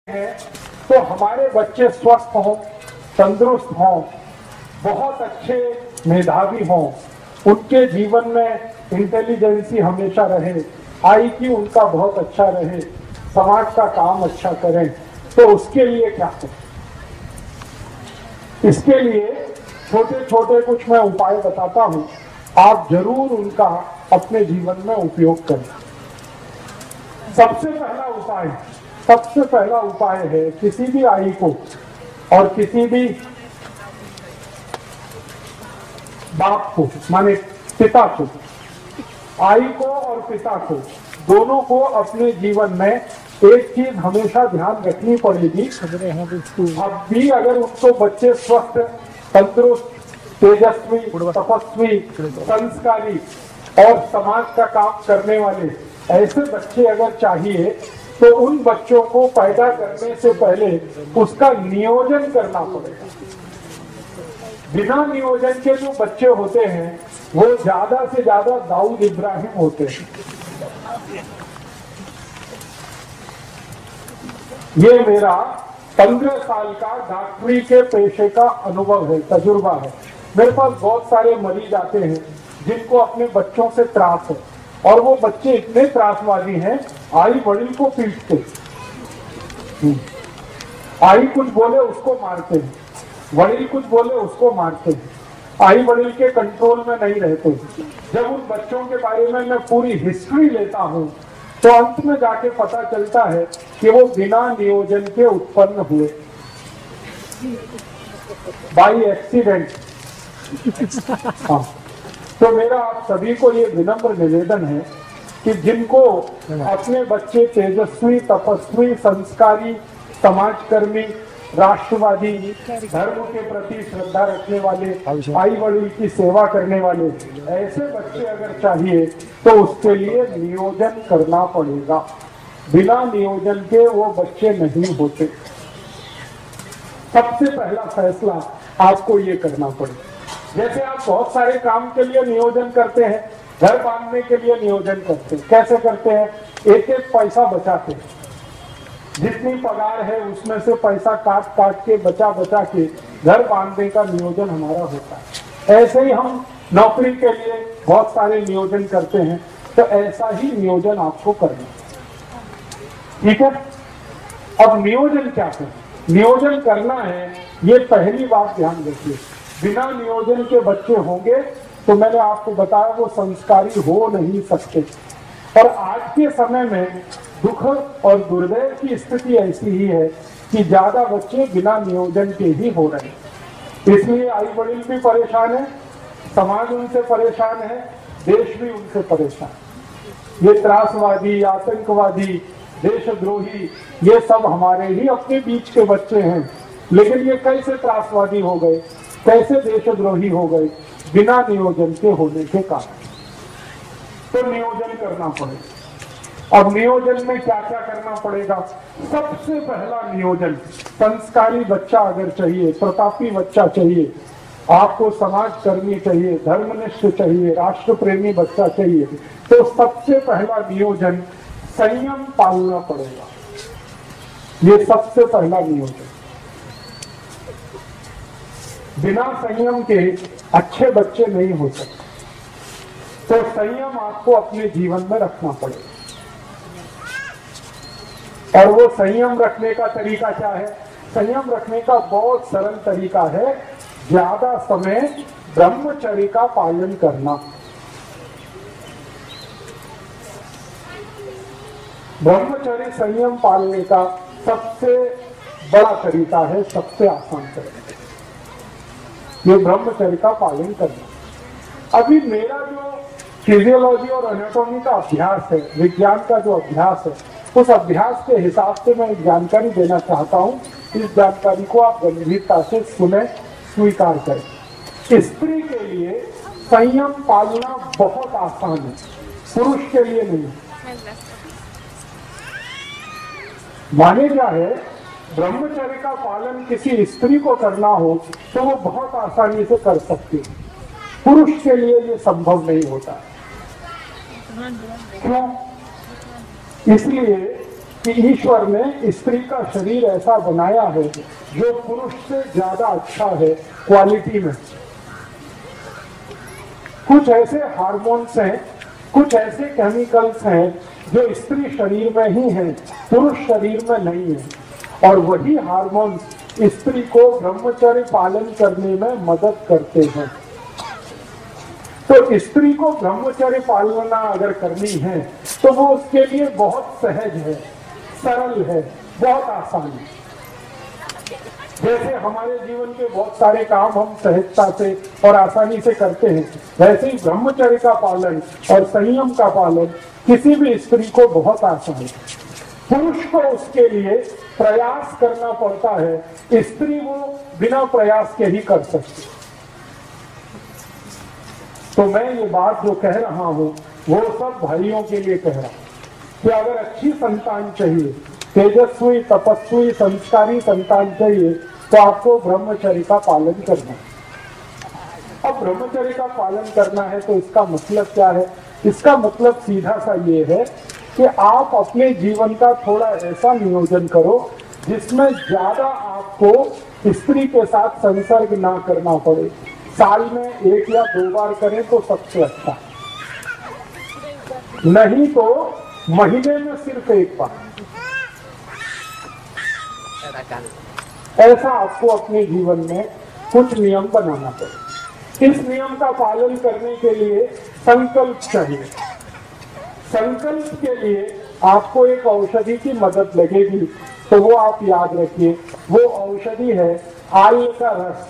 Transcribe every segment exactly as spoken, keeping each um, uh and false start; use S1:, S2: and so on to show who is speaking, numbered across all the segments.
S1: हैं तो हमारे बच्चे स्वस्थ हों, तंदुरुस्त हों, बहुत अच्छे मेधावी हों, उनके जीवन में इंटेलिजेंसी हमेशा रहे, आई क्यू उनका बहुत अच्छा रहे, समाज का काम अच्छा करें, तो उसके लिए क्या करें? इसके लिए छोटे छोटे कुछ मैं उपाय बताता हूं, आप जरूर उनका अपने जीवन में उपयोग करें। सबसे पहला उपाय सबसे पहला उपाय है किसी भी आई को और किसी भी बाप को, माने पिता को, आई को और पिता को, दोनों को अपने जीवन में एक चीज हमेशा ध्यान रखनी पड़ेगी। अब भी अगर उनको बच्चे स्वस्थ, तंदुरुस्त, तेजस्वी, तपस्वी, संस्कारी और समाज का काम करने वाले ऐसे बच्चे अगर चाहिए तो उन बच्चों को पैदा करने से पहले उसका नियोजन करना पड़ेगा। बिना नियोजन के जो बच्चे होते हैं वो ज्यादा से ज्यादा दाऊद इब्राहिम होते हैं। ये मेरा पंद्रह साल का डॉक्टरी के पेशे का अनुभव है, तजुर्बा है। मेरे पास बहुत सारे मरीज आते हैं जिनको अपने बच्चों से त्रास है और वो बच्चे इतने त्रासवादी हैं, आई बड़ी को पीटते, आई कुछ बोले उसको मारते हैं, वड़ील कुछ बोले उसको मारते हैं, आई वड़ील के कंट्रोल में नहीं रहते। जब उन बच्चों के बारे में मैं पूरी हिस्ट्री लेता हूं तो अंत में जाके पता चलता है कि वो बिना नियोजन के उत्पन्न हुए, बाई एक्सीडेंट। हाँ, तो मेरा आप सभी को ये विनम्र निवेदन है कि जिनको अपने बच्चे तेजस्वी, तपस्वी, संस्कारी, समाजकर्मी, राष्ट्रवादी, धर्म के प्रति श्रद्धा रखने वाले, आई वड़ील की सेवा करने वाले ऐसे बच्चे अगर चाहिए तो उसके लिए नियोजन करना पड़ेगा। बिना नियोजन के वो बच्चे नहीं होते। सबसे पहला फैसला आपको ये करना पड़ेगा। जैसे आप बहुत सारे काम के लिए नियोजन करते हैं, घर बांधने के लिए नियोजन करते हैं, कैसे करते हैं? एक एक पैसा बचाते हैं, जितनी पगार है उसमें से पैसा काट काट के बचा बचा के घर बांधने का नियोजन हमारा होता है। ऐसे ही हम नौकरी के लिए बहुत सारे नियोजन करते हैं, तो ऐसा ही नियोजन आपको करना है। ठीक है, अब नियोजन क्या करें? नियोजन करना है, ये पहली बात ध्यान रखिए। बिना नियोजन के बच्चे होंगे तो मैंने आपको बताया वो संस्कारी हो नहीं सकते। और आज के समय में दुख और दुर्दैव की स्थिति ऐसी ही है कि ज्यादा बच्चे बिना नियोजन के ही हो रहे हैं। इसलिए आई वड़ील भी परेशान है, समाज उनसे परेशान है, देश भी उनसे परेशान। ये त्रासवादी, आतंकवादी, देशद्रोही, ये सब हमारे ही अपने बीच के बच्चे हैं। लेकिन ये कैसे त्रासवादी हो गए, कैसे देशद्रोही हो गए? बिना नियोजन के होने के कारण। तो नियोजन करना पड़ेगा। अब नियोजन में क्या क्या करना पड़ेगा? सबसे पहला नियोजन, संस्कारी बच्चा अगर चाहिए, प्रतापी बच्चा चाहिए, आपको समाजकर्मी चाहिए, धर्मनिष्ठ चाहिए, राष्ट्र प्रेमी बच्चा चाहिए, तो सबसे पहला नियोजन संयम पालना पड़ेगा। ये सबसे पहला नियोजन। बिना संयम के अच्छे बच्चे नहीं हो सकते। तो संयम आपको अपने जीवन में रखना पड़ेगा। और वो संयम रखने का तरीका क्या है? संयम रखने का बहुत सरल तरीका है, ज्यादा समय ब्रह्मचर्य का पालन करना। ब्रह्मचर्य संयम पालने का सबसे बड़ा तरीका है, सबसे आसान तरीका, ये ब्रह्मचर्य का पालन करना। अभी मेरा जो फिजियोलॉजी और एनाटॉमी का अभ्यास है, विज्ञान का जो अभ्यास है, उस अभ्यास के हिसाब से मैं एक जानकारी देना चाहता हूँ। इस जानकारी को आप गंभीरता से सुने, स्वीकार करें। स्त्री के लिए संयम पालना बहुत आसान है, पुरुष के लिए नहीं। माने क्या है, ब्रह्मचर्य का पालन किसी स्त्री को करना हो तो वो बहुत आसानी से कर सकती है, पुरुष के लिए ये संभव नहीं होता। क्यों? इसलिए कि ईश्वर ने स्त्री का शरीर ऐसा बनाया है जो पुरुष से ज्यादा अच्छा है क्वालिटी में। कुछ ऐसे हार्मोन्स हैं, कुछ ऐसे केमिकल्स हैं जो स्त्री शरीर में ही हैं, पुरुष शरीर में नहीं है। और वही हार्मोन्स स्त्री को ब्रह्मचर्य पालन करने में मदद करते हैं। तो स्त्री को ब्रह्मचर्य पालना अगर करनी है तो वो उसके लिए बहुत सहज है, सरल है, बहुत आसान है। जैसे हमारे जीवन के बहुत सारे काम हम सहजता से और आसानी से करते हैं, वैसे ही ब्रह्मचर्य का पालन और संयम का पालन किसी भी स्त्री को बहुत आसान है। पुरुष को उसके लिए प्रयास करना पड़ता है, स्त्री वो बिना प्रयास के ही कर सकती। तो मैं ये बात जो कह रहा हूं वो सब भाइयों के लिए कह रहा हूं कि अगर अच्छी संतान चाहिए, तेजस्वी, तपस्वी, संस्कारी संतान चाहिए तो आपको ब्रह्मचर्य का पालन करना है। अब ब्रह्मचर्य का पालन करना है तो इसका मतलब क्या है? इसका मतलब सीधा सा ये है कि आप अपने जीवन का थोड़ा ऐसा नियोजन करो जिसमें ज्यादा आपको स्त्री के साथ संसर्ग ना करना पड़े। साल में एक या दो बार करें तो सबसे अच्छा, नहीं तो महीने में सिर्फ एक बार। ऐसा आपको अपने जीवन में कुछ नियम बनाना पड़े। इस नियम का पालन करने के लिए संकल्प चाहिए। संकल्प के लिए आपको एक औषधि की मदद लगेगी, तो वो आप याद रखिए, वो औषधि है आल का रस।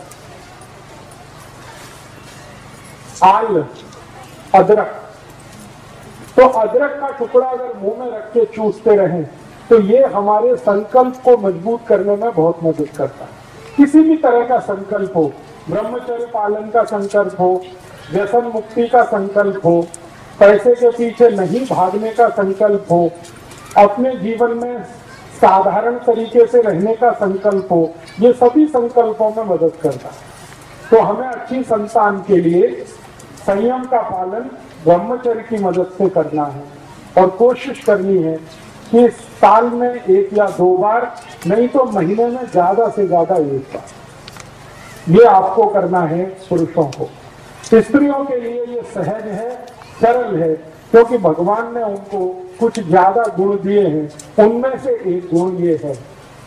S1: आल, अदरक। तो अदरक का टुकड़ा अगर मुंह में रख के चूसते रहें तो ये हमारे संकल्प को मजबूत करने में बहुत मदद करता है। किसी भी तरह का संकल्प हो, ब्रह्मचर्य पालन का संकल्प हो, व्यसन मुक्ति का संकल्प हो, पैसे के पीछे नहीं भागने का संकल्प हो, अपने जीवन में साधारण तरीके से रहने का संकल्प हो, ये सभी संकल्पों में मदद करता है। तो हमें अच्छी संतान के लिए संयम का पालन ब्रह्मचर्य की मदद से करना है और कोशिश करनी है कि साल में एक या दो बार, नहीं तो महीने में ज्यादा से ज्यादा एक बार। ये आपको करना है पुरुषों को। स्त्रियों के लिए ये सहज है, सरल है, क्योंकि भगवान ने उनको कुछ ज्यादा गुण दिए हैं, उनमें से एक गुण ये है।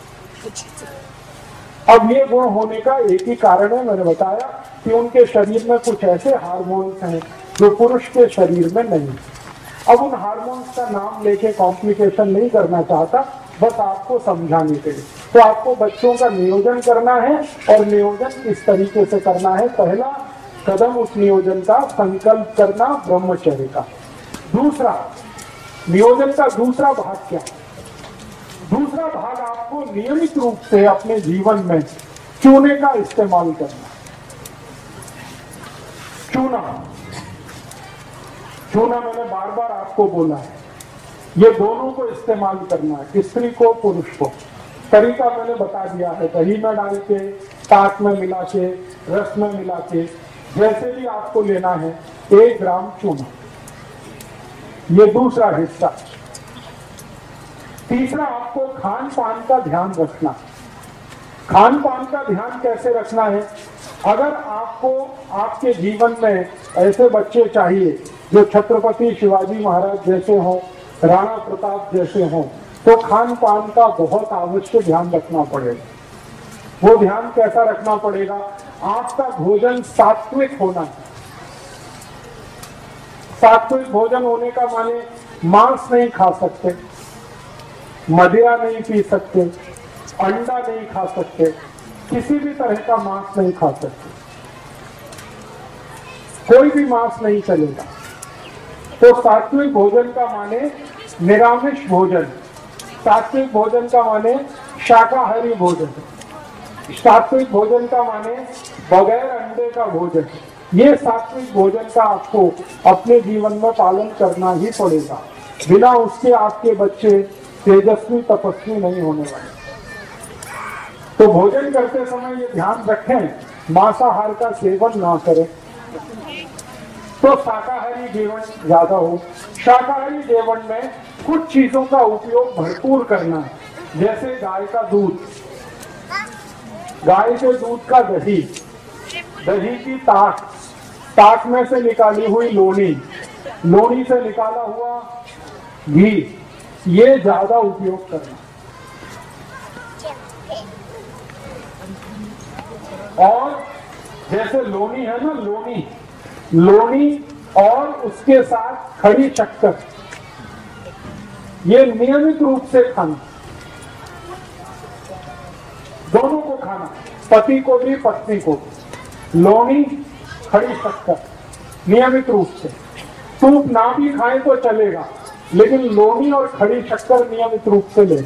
S1: अब ये गुण होने का एक ही कारण है, मैंने बताया कि उनके शरीर में कुछ ऐसे हार्मोन्स हैं जो पुरुष के शरीर में नहीं। अब उन हार्मोन्स का नाम लेके कॉम्प्लिकेशन नहीं करना चाहता, बस आपको समझाने के लिए। तो आपको बच्चों का नियोजन करना है और नियोजन इस तरीके से करना है। पहला कदम उस नियोजन का संकल्प करना ब्रह्मचर्य का। दूसरा, नियोजन का दूसरा भाग क्या? दूसरा भाग आपको नियमित रूप से अपने जीवन में चूने का इस्तेमाल करना। चूना चूना मैंने बार बार आपको बोला है, ये दोनों को इस्तेमाल करना है, स्त्री को, पुरुष को। तरीका मैंने बता दिया है, दही में डाल के, ताक में मिला के, रस में मिला के, जैसे भी आपको लेना है, एक ग्राम चूना। ये दूसरा हिस्सा। तीसरा, आपको खान पान का ध्यान रखना। खान पान का ध्यान कैसे रखना है? अगर आपको आपके जीवन में ऐसे बच्चे चाहिए जो छत्रपति शिवाजी महाराज जैसे हों, राणा प्रताप जैसे हों, तो खान पान का बहुत आवश्यक ध्यान रखना पड़ेगा। वो ध्यान कैसा रखना पड़ेगा? आपका भोजन सात्विक होना है। सात्विक भोजन होने का माने मांस नहीं खा सकते, मदिरा नहीं पी सकते, अंडा नहीं खा सकते, किसी भी तरह का मांस नहीं खा सकते, कोई भी मांस नहीं चलेगा। तो सात्विक भोजन का माने निरामिष भोजन, सात्विक भोजन का माने शाकाहारी भोजन, सात्विक भोजन का माने बगैर अंडे का भोजन। ये सात्विक भोजन का आपको अपने जीवन में पालन करना ही पड़ेगा, बिना उसके आपके बच्चे तेजस्वी तपस्वी नहीं होने वाले। तो भोजन करते समय ये ध्यान रखें, मांसाहार का सेवन ना करें, तो शाकाहारी जीवन ज्यादा हो। शाकाहारी जीवन में कुछ चीजों का उपयोग भरपूर करना है, जैसे गाय का दूध, गाय के दूध का दही, दही की ताक, ताक में से निकाली हुई लोनी, लोनी से निकाला हुआ घी, ये ज्यादा उपयोग करना। और जैसे लोनी है ना, लोनी लोनी और उसके साथ खड़ी शक्कर, ये नियमित रूप से खाना, दोनों को खाना, पति को भी पत्नी को भी। लोनी, खड़ी शक्कर नियमित रूप से। सूप ना भी खाएं तो चलेगा, लेकिन लोनी और खड़ी शक्कर नियमित रूप से ले।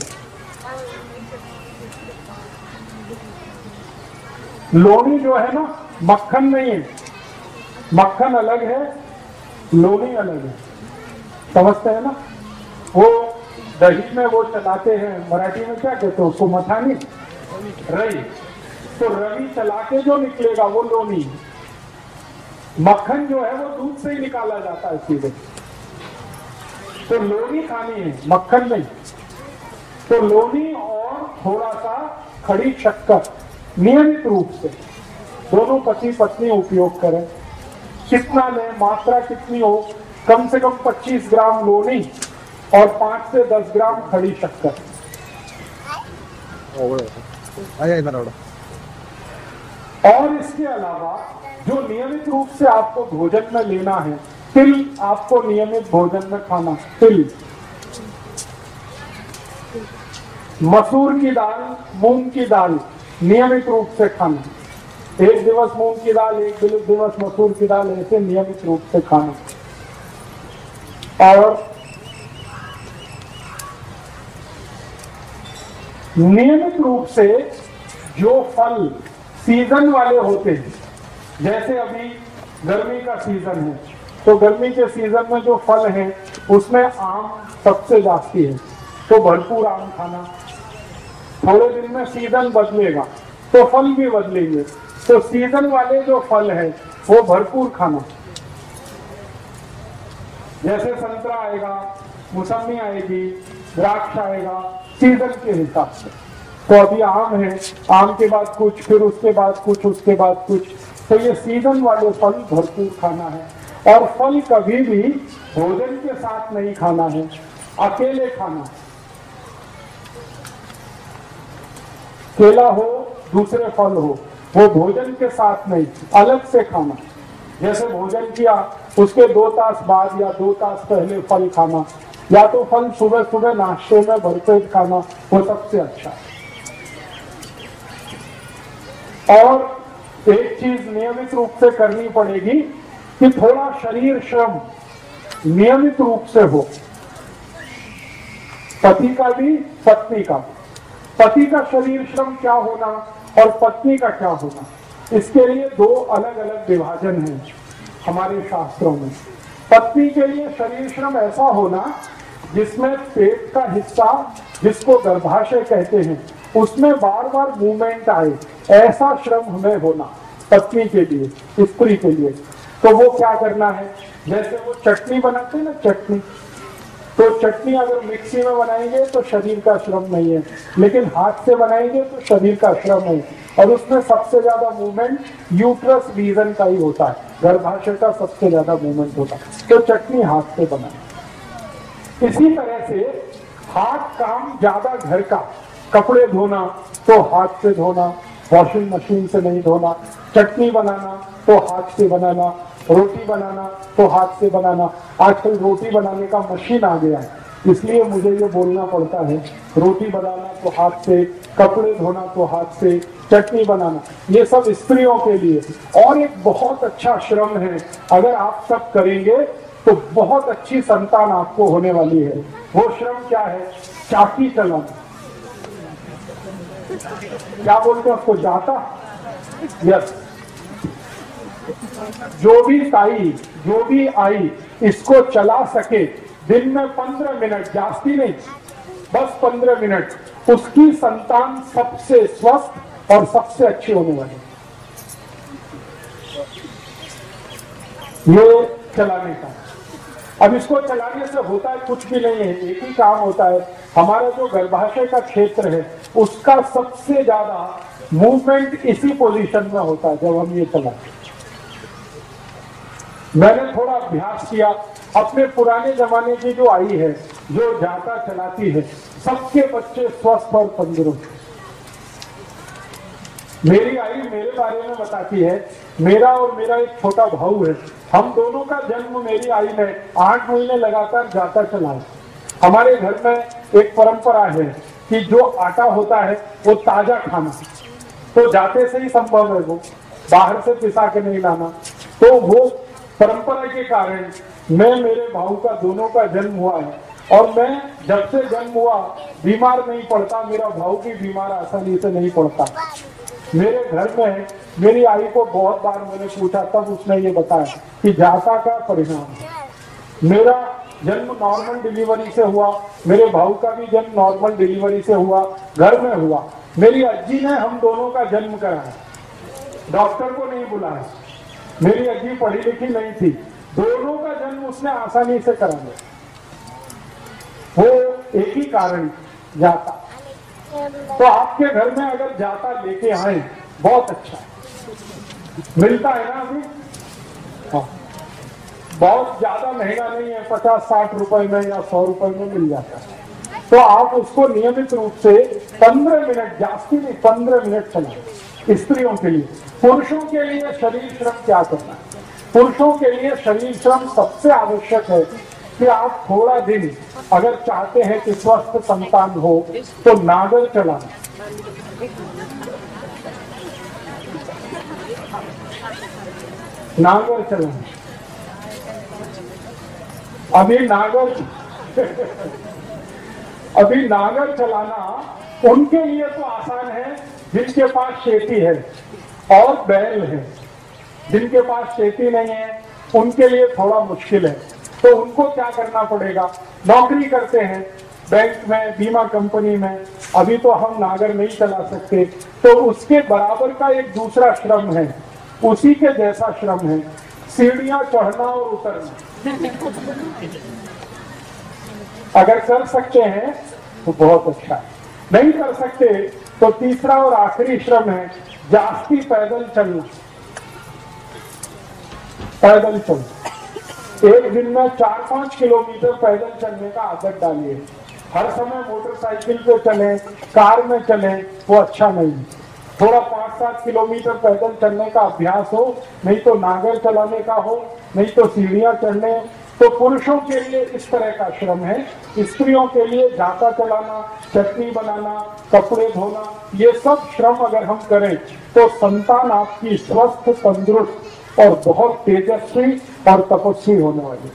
S1: लोनी जो है ना, मक्खन नहीं है, मक्खन अलग है, लोनी अलग है, समझते हैं ना। वो दही में वो चलाते हैं, मराठी में क्या कहते हैं उसको, मथानी, रई, तो रवि चला के जो निकलेगा वो लोनी। मक्खन जो है वो दूध से ही निकाला जाता है सीधे, तो लोनी खानी है, मक्खन नहीं। तो लोनी और थोड़ा सा खड़ी शक्कर नियमित रूप से दोनों पति पत्नी उपयोग करें। कितना लें, मात्रा कितनी हो, कम से कम पच्चीस ग्राम लोनी और पांच से दस ग्राम खड़ी शक्कर। और इसके अलावा जो नियमित रूप से आपको भोजन में लेना है, तिल आपको नियमित भोजन में खाना, तिल, मसूर की दाल, मूंग की दाल नियमित रूप से खाना। एक दिवस मूंग की दाल, एक दिवस मसूर की दाल, ऐसे नियमित रूप से खाना। और नियमित रूप से जो फल सीजन वाले होते हैं, जैसे अभी गर्मी का सीजन है, तो गर्मी के सीजन में जो फल हैं उसमें आम सबसे जास्ती है, तो भरपूर आम खाना। थोड़े दिन में सीजन बदलेगा तो फल भी बदलेंगे, तो सीजन वाले जो फल है वो भरपूर खाना। जैसे संतरा आएगा, मौसमी आएगी, द्राक्ष आएगा, सीजन के हिसाब से। तो अभी आम है, आम के बाद कुछ, फिर उसके बाद कुछ, उसके बाद कुछ, तो ये सीजन वाले फल भरपूर खाना है। और फल कभी भी भोजन के साथ नहीं खाना है, अकेले खाना। केला हो, दूसरे फल हो, वो भोजन के साथ नहीं, अलग से खाना। जैसे भोजन किया उसके दो तास बाद या दो तास पहले फल खाना, या तो फल सुबह सुबह नाश्ते में भरपेट खाना, वो सबसे अच्छा है। और एक चीज नियमित रूप से करनी पड़ेगी कि थोड़ा शरीर श्रम नियमित रूप से हो, पति का भी पत्नी का भी। पति का शरीर श्रम क्या होना और पत्नी का क्या होना, इसके लिए दो अलग अलग विभाजन हैं हमारे शास्त्रों में। पत्नी के लिए शरीर श्रम ऐसा होना जिसमें पेट का हिस्सा, जिसको गर्भाशय कहते हैं, उसमें बार बार मूवमेंट आए, ऐसा श्रम हमें होना पत्नी के लिए, स्त्री के लिए। तो वो क्या करना है, जैसे वो चटनी बनाते हैं ना, चटनी, तो चटनी अगर मिक्सी में बनाएंगे तो शरीर का श्रम नहीं है, लेकिन हाथ से बनाएंगे तो शरीर का श्रम है। और उसमें सबसे ज्यादा मूवमेंट यूट्रस रीजन का ही होता है, गर्भाशय का सबसे ज्यादा मूवमेंट होता है, तो चटनी हाथ से बनाए। इसी तरह से हाथ काम ज्यादा घर का, कपड़े धोना तो हाथ से धोना, वॉशिंग मशीन से नहीं धोना, चटनी बनाना तो हाथ से बनाना, रोटी बनाना तो हाथ से बनाना। आजकल रोटी बनाने का मशीन आ गया है, इसलिए मुझे ये बोलना पड़ता है, रोटी बनाना तो हाथ से, कपड़े धोना तो हाथ से, चटनी बनाना, ये सब स्त्रियों के लिए। और एक बहुत अच्छा श्रम है, अगर आप सब करेंगे तो बहुत अच्छी संतान आपको होने वाली है। वो श्रम क्या है, चाकी चलाना। क्या बोलते हैं उसको, जाता, यस। जो भी ताई, जो भी आई इसको चला सके दिन में पंद्रह मिनट, जास्ती नहीं, बस पंद्रह मिनट, उसकी संतान सबसे स्वस्थ और सबसे अच्छी होने वाली। ये चलाने का। अब इसको चलाने से होता है कुछ भी नहीं है, एक ही काम होता है, हमारा जो गर्भाशय का क्षेत्र है उसका सबसे ज्यादा मूवमेंट इसी पोजीशन में होता है जब हम ये चलाते हैं। मैंने थोड़ा अभ्यास किया, अपने पुराने जमाने की जो आई है जो जाता चलाती है, सबके बच्चे स्वस्थ और तंदुरुस्त। मेरी आई मेरे बारे में बताती है, मेरा और मेरा एक छोटा भाऊ है, हम दोनों का जन्म मेरी आई ने आठ महीने लगातार जाता चला है। हमारे घर में एक परंपरा है कि जो आटा होता है वो ताजा खाना, तो जाते से ही संभव है, वो बाहर से पिसा के नहीं लाना। तो वो परंपरा के कारण मैं मेरे भाऊ का दोनों का जन्म हुआ है, और मैं जब से जन्म हुआ बीमार नहीं पड़ता, मेरा भाऊ भी बीमार आसानी से नहीं पड़ता। मेरे घर में मेरी आई को बहुत बार मैंने पूछा, तब उसने ये बताया कि जाता का परिणाम है। मेरा जन्म नॉर्मल डिलीवरी से हुआ, मेरे भाऊ का भी जन्म नॉर्मल डिलीवरी से हुआ, घर में हुआ। मेरी अज्जी ने हम दोनों का जन्म कराया, डॉक्टर को नहीं बुलाया। मेरी अज्जी पढ़ी लिखी नहीं थी, दोनों का जन्म उसने आसानी से करा लिया। वो एक ही कारण, जाता। तो आपके घर में अगर जाता लेके आए बहुत अच्छा है, मिलता है ना अभी, हाँ, बहुत ज्यादा महंगा नहीं है, पचास साठ रुपए में या सौ रुपए में मिल जाता है। तो आप उसको नियमित रूप से पंद्रह मिनट, जास्ती नहीं, पंद्रह मिनट चलाएं। स्त्रियों के लिए, पुरुषों के लिए शरीर श्रम क्या करना है? पुरुषों के लिए शरीर श्रम सबसे आवश्यक है कि आप थोड़ा दिन अगर चाहते हैं कि स्वस्थ संतान हो तो नागर चलाना। नागर चलाना अभी नागर अभी नागर चलाना उनके लिए तो आसान है जिनके पास खेती है और बैल है। जिनके पास खेती नहीं है उनके लिए थोड़ा मुश्किल है। तो उनको क्या करना पड़ेगा? नौकरी करते हैं बैंक में, बीमा कंपनी में, अभी तो हम नागर नहीं चला सकते, तो उसके बराबर का एक दूसरा श्रम है, उसी के जैसा श्रम है, सीढ़ियां चढ़ना और उतरना। अगर कर सकते हैं तो बहुत अच्छा है, नहीं कर सकते तो तीसरा और आखिरी श्रम है जास्ती पैदल चलना। पैदल चलना, एक दिन में चार पांच किलोमीटर पैदल चलने का आदत डालिए। हर समय मोटरसाइकिल पे चलें, कार में चलें, वो अच्छा नहीं। थोड़ा पांच सात किलोमीटर पैदल चलने का अभ्यास हो, नहीं तो नागर चलाने का हो, नहीं तो सीढ़ियां चढ़ने। तो पुरुषों के लिए इस तरह का श्रम है, स्त्रियों के लिए जाता चलाना, चटनी बनाना, कपड़े धोना, ये सब श्रम अगर हम करें तो संतान आपकी स्वस्थ, तंदुरुस्त और बहुत तेजस्वी और तपस्वी होने वाली।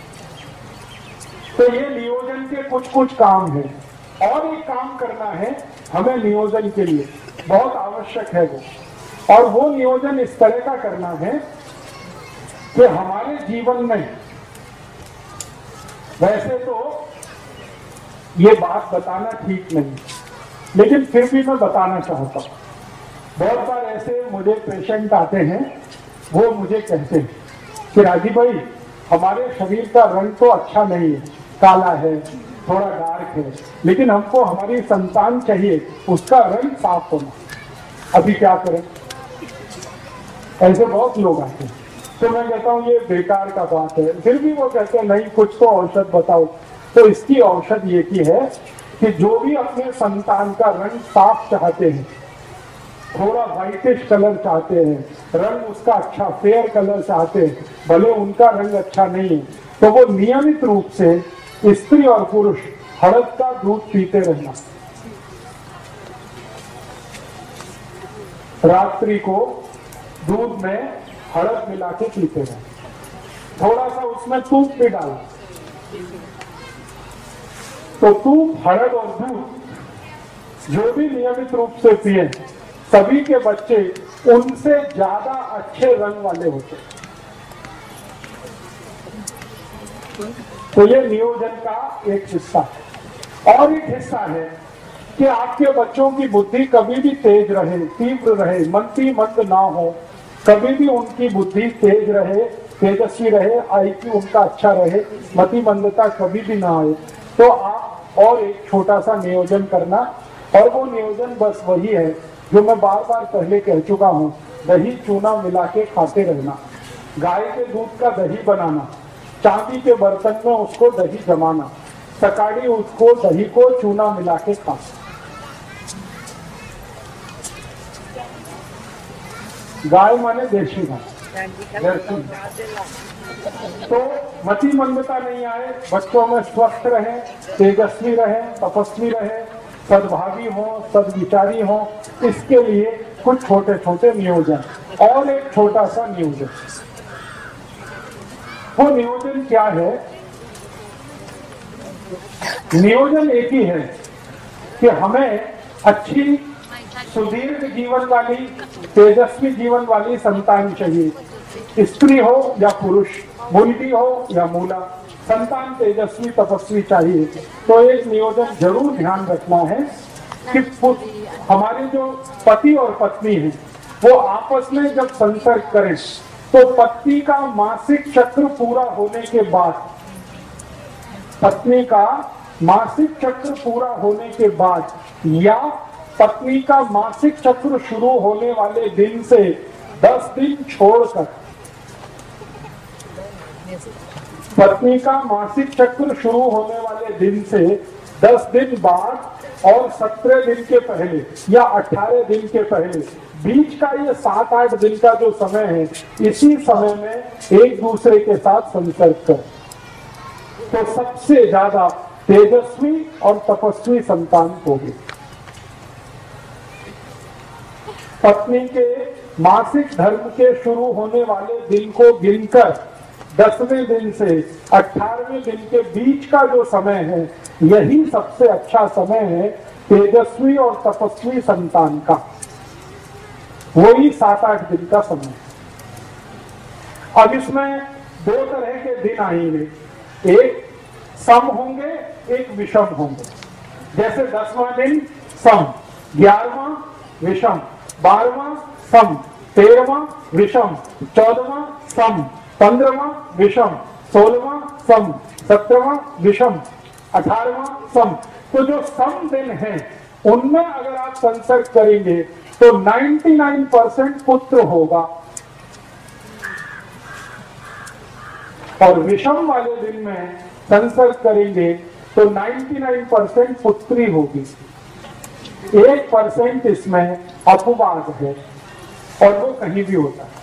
S1: तो ये नियोजन के कुछ कुछ काम है। और एक काम करना है हमें नियोजन के लिए, बहुत आवश्यक है वो, और वो नियोजन इस तरह का करना है कि हमारे जीवन में, वैसे तो ये बात बताना ठीक नहीं, लेकिन फिर भी मैं बताना चाहता हूं। बहुत बार ऐसे मुझे पेशेंट आते हैं, वो मुझे कहते हैं कि राजीव भाई हमारे शरीर का रंग तो अच्छा नहीं है, काला है, थोड़ा डार्क है, लेकिन हमको हमारी संतान चाहिए, उसका रंग साफ होना। अभी क्या करें? ऐसे बहुत लोग आते हैं। तो मैं कहता हूँ ये बेकार का बात है। फिर भी वो कहते हैं नहीं, कुछ तो औषध बताओ। तो इसकी औषध ये की है कि जो भी अपने संतान का रंग साफ चाहते हैं, थोड़ा व्हाइटिश कलर चाहते हैं, रंग उसका अच्छा फेयर कलर चाहते हैं, भले उनका रंग अच्छा नहीं है, तो वो नियमित रूप से स्त्री और पुरुष हड़द का दूध पीते रहना। रात्रि को दूध में हड़द मिला के पीते रहना, थोड़ा सा उसमें तूप भी डालो। तो तूप, हड़द और दूध जो भी नियमित रूप से पिए, सभी के बच्चे उनसे ज्यादा अच्छे रंग वाले होते हैं। तो ये नियोजन का एक हिस्सा है। और एक हिस्सा है कि आपके बच्चों की बुद्धि कभी भी तेज रहे, तीव्र रहे, मंदी मंद ना हो, कभी भी उनकी बुद्धि तेज रहे, तेजस्वी रहे, आईक्यू उनका अच्छा रहे, मति मंदता कभी भी ना आए। तो आप और एक छोटा सा नियोजन करना, और वो नियोजन बस वही है जो मैं बार बार पहले कह चुका हूँ, दही चूना मिला के खाते रहना। गाय के दूध का दही बनाना, चांदी के बर्तन में उसको दही जमाना, सकाड़ी उसको दही को चूना मिला के खाना। गाय माने देशी गाय, जर्सी। तो मति मंदता नहीं आए, बच्चों में स्वस्थ रहे, तेजस्वी रहे, तपस्वी रहे, सद्भावी हो, सद्विचारी हो, इसके लिए कुछ छोटे छोटे नियोजन। और एक छोटा सा नियोजन, वो नियोजन क्या है? नियोजन एक ही है कि हमें अच्छी सुदीर्घ जीवन वाली, तेजस्वी जीवन वाली संतान चाहिए। स्त्री हो या पुरुष, मुंडी हो या मूला, संतान तेजस्वी तपस्वी चाहिए। तो एक नियोजन जरूर ध्यान रखना है कि हमारे जो पति और पत्नी हैं वो आपस में जब संसर्ग करें तो पत्नी का मासिक चक्र पूरा होने के बाद, पत्नी का मासिक चक्र पूरा होने के बाद या पत्नी का मासिक चक्र शुरू होने वाले दिन से दस दिन छोड़कर, पत्नी का मासिक चक्र शुरू होने वाले दिन से दस दिन बाद और सत्रह दिन के पहले या अठारह दिन के पहले, बीच का ये सात आठ दिन का जो समय है, इसी समय में एक दूसरे के साथ संसर्ग कर, तो सबसे ज्यादा तेजस्वी और तपस्वी संतान होगी। पत्नी के मासिक धर्म के शुरू होने वाले दिन को गिनकर दसवें दिन से अठारहवें दिन के बीच का जो समय है, यही सबसे अच्छा समय है तेजस्वी और तपस्वी संतान का। वही सात आठ दिन का समय। अब इसमें दो तरह के दिन आएंगे, एक सम होंगे, एक विषम होंगे। जैसे दसवां दिन सम, ग्यारहवां विषम, बारहवां सम, तेरहवां विषम, चौदहवां सम, पंद्रहवां विषम, सोलहवां सम, सत्रहवां विषम, अठारहवां सम। तो जो सम दिन है उनमें अगर आप संसर्ग करेंगे तो निन्यानवे परसेंट पुत्र होगा, और विषम वाले दिन में संसर्ग करेंगे तो निन्यानवे परसेंट पुत्री होगी। एक परसेंट इसमें अपवाद है और वो कहीं भी होता है।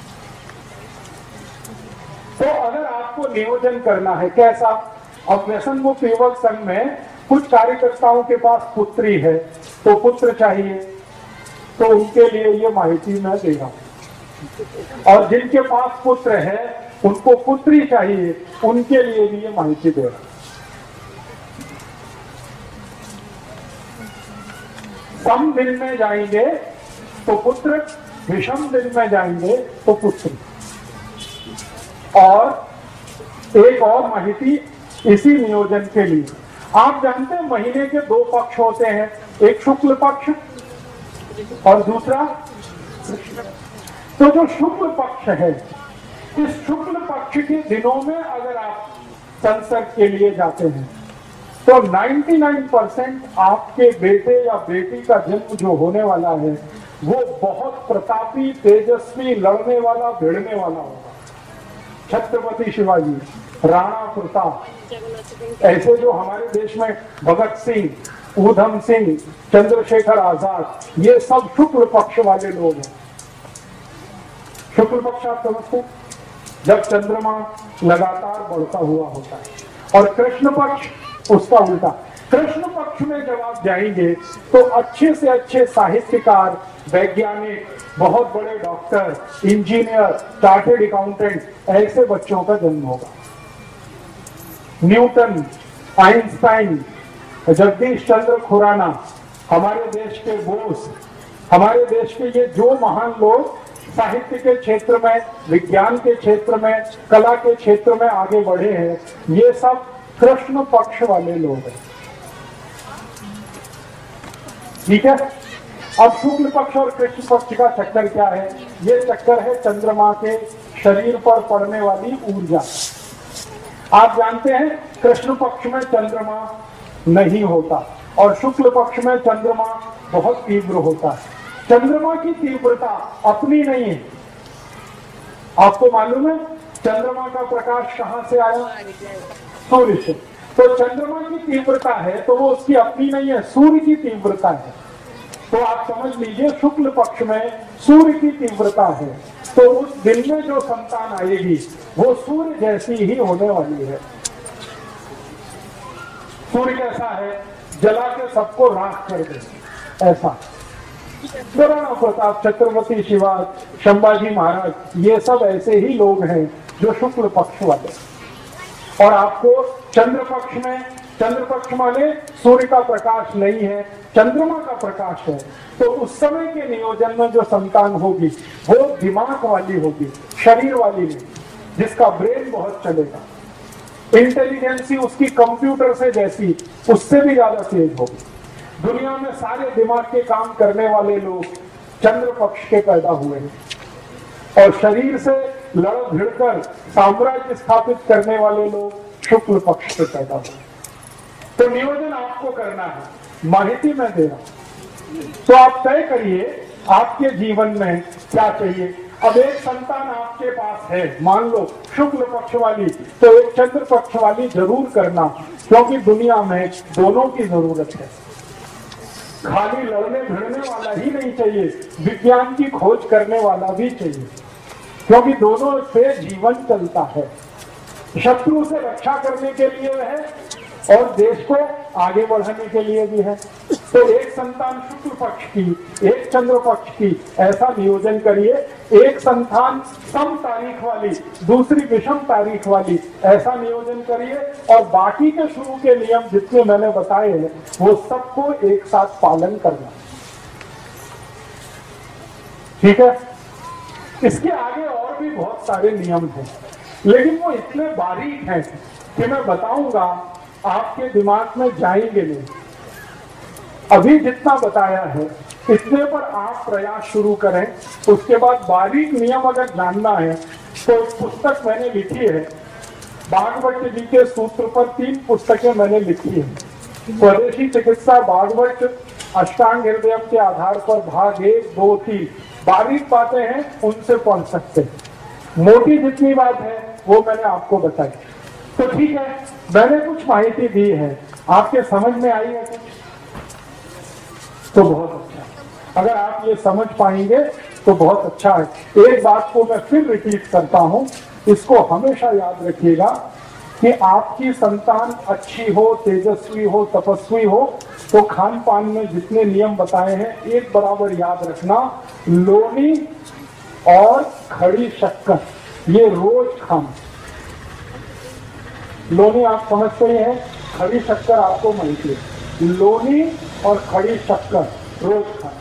S1: तो अगर आपको नियोजन करना है कैसा, अब व्यसन मुक्त युवक संघ में कुछ कार्यकर्ताओं के पास पुत्री है तो पुत्र चाहिए, तो उनके लिए ये माहिती मैं दे रहा हूं। और जिनके पास पुत्र है उनको पुत्री चाहिए, उनके लिए भी ये माहिती दे रहा हूं। सम दिन में जाएंगे तो पुत्र, विषम दिन में जाएंगे तो पुत्री। और एक और माहिती इसी नियोजन के लिए, आप जानते हैं महीने के दो पक्ष होते हैं, एक शुक्ल पक्ष और दूसरा, तो जो शुक्ल पक्ष है, इस शुक्ल पक्ष के दिनों में अगर आप संसर्ग के लिए जाते हैं तो निन्यानवे परसेंट आपके बेटे या बेटी का जन्म जो होने वाला है वो बहुत प्रतापी, तेजस्वी, लड़ने वाला, भिड़ने वाला होगा। छत्रपति शिवाजी, राणा प्रताप, ऐसे जो हमारे देश में भगत सिंह, ऊधम सिंह, चंद्रशेखर आजाद, ये सब शुक्ल पक्ष वाले लोग हैं। शुक्ल पक्ष आप समझते, जब चंद्रमा लगातार बढ़ता हुआ होता है, और कृष्ण पक्ष उसका उल्टा। कृष्ण पक्ष में जब आप जाएंगे तो अच्छे से अच्छे साहित्यकार, वैज्ञानिक, बहुत बड़े डॉक्टर, इंजीनियर, चार्टेड अकाउंटेंट, ऐसे बच्चों का जन्म होगा। न्यूटन, आइंस्टाइन, जगदीश चंद्र खुराना, हमारे देश के बोस, हमारे देश के ये जो महान लोग साहित्य के क्षेत्र में, विज्ञान के क्षेत्र में, कला के क्षेत्र में आगे बढ़े हैं, ये सब कृष्ण पक्ष वाले लोग हैं। ठीक है। अब शुक्ल पक्ष और कृष्ण पक्ष का चक्कर क्या है? ये चक्कर है चंद्रमा के शरीर पर पड़ने वाली ऊर्जा। आप जानते हैं कृष्ण पक्ष में चंद्रमा नहीं होता और शुक्ल पक्ष में चंद्रमा बहुत तीव्र होता है। चंद्रमा की तीव्रता अपनी नहीं है। आपको मालूम है चंद्रमा का प्रकाश कहां से आया? सूर्य से। तो चंद्रमा की तीव्रता है तो वो उसकी अपनी नहीं है, सूर्य की तीव्रता है। तो आप समझ लीजिए शुक्ल पक्ष में सूर्य की तीव्रता है, तो उस दिन में जो संतान आएगी वो सूर्य जैसी ही होने वाली है। सूर्य कैसा है? जला के सबको राख कर दे, ऐसा। महाराणा प्रताप, छत्रपति शिवाजी, संभाजी महाराज, ये सब ऐसे ही लोग हैं जो शुक्ल पक्ष वाले। और आपको चंद्र पक्ष में, चंद्र पक्ष वाले सूर्य का प्रकाश नहीं है, चंद्रमा का प्रकाश है। तो उस समय के नियोजन में जो संतान होगी वो दिमाग वाली होगी, शरीर वाली नहीं, जिसका ब्रेन बहुत चलेगा, इंटेलिजेंसी उसकी कंप्यूटर से जैसी, उससे भी ज्यादा तेज होगी। दुनिया में सारे दिमाग के काम करने वाले लोग चंद्र पक्ष के पैदा हुए हैं और शरीर से लड़ भिड़कर साम्राज्य स्थापित करने वाले लोग शुक्ल पक्ष के पैदा हुए। तो नियोजन आपको करना है, माहिती मैं दे रहा हूं। तो आप तय करिए आपके जीवन में क्या चाहिए। अब एक संतान आपके पास है, मान लो शुक्ल पक्ष वाली, तो एक चंद्र पक्ष वाली जरूर करना, क्योंकि दुनिया में दोनों की जरूरत है। खाली लड़ने भिड़ने वाला ही नहीं चाहिए, विज्ञान की खोज करने वाला भी चाहिए, क्योंकि दोनों से जीवन चलता है। शत्रु से रक्षा करने के लिए है और देश को आगे बढ़ाने के लिए भी है। तो एक संतान शुक्ल पक्ष की, एक चंद्र पक्ष की, ऐसा नियोजन करिए। एक संतान सम तारीख वाली, दूसरी विषम तारीख वाली, ऐसा नियोजन करिए। और बाकी के शुरू के नियम जितने मैंने बताए हैं वो सबको एक साथ पालन करना, ठीक है। इसके आगे और भी बहुत सारे नियम हैं, लेकिन वो इतने बारीक हैं कि मैं बताऊंगा आपके दिमाग में जाएंगे नहीं। अभी जितना बताया है इतने पर आप प्रयास शुरू करें। उसके बाद बारीक नियम अगर जानना है तो एक पुस्तक मैंने लिखी है, भागवत जी के सूत्र पर तीन पुस्तकें मैंने लिखी है। स्वदेशी चिकित्सा, भागवत, अष्टांग हृदय के आधार पर भाग एक, दो, तीन। बारीक बातें हैं उनसे पढ़ सकते हैं, मोटी जितनी बात है वो मैंने आपको बताई। तो ठीक है, मैंने कुछ माहिती दी है, आपके समझ में आई है कुछ? तो बहुत अच्छा। अगर आप ये समझ पाएंगे तो बहुत अच्छा है। एक बात को मैं फिर रिपीट करता हूं, इसको हमेशा याद रखिएगा कि आपकी संतान अच्छी हो, तेजस्वी हो, तपस्वी हो, तो खान पान में जितने नियम बताए हैं एक बराबर याद रखना। लोनी और खड़ी शक्कर ये रोज खाना। लोनी आप समझते ही हैं, खड़ी शक्कर आपको माहिती है। लोनी और खड़ी शक्कर रोज खाना,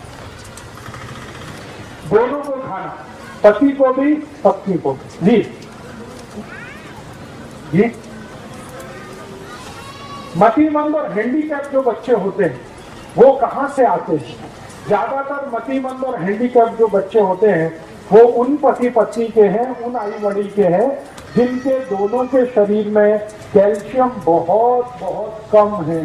S1: दोनों को खाना, पति को भी पत्नी को भी। जी जी मतिमंद और हैंडीकैप जो बच्चे होते हैं वो कहां से आते हैं? ज्यादातर मतिमंद और हैंडीकैप जो बच्चे होते हैं वो उन पति पत्नी के हैं, उन आई बड़ी के हैं जिनके दोनों के शरीर में कैल्शियम बहुत बहुत कम है।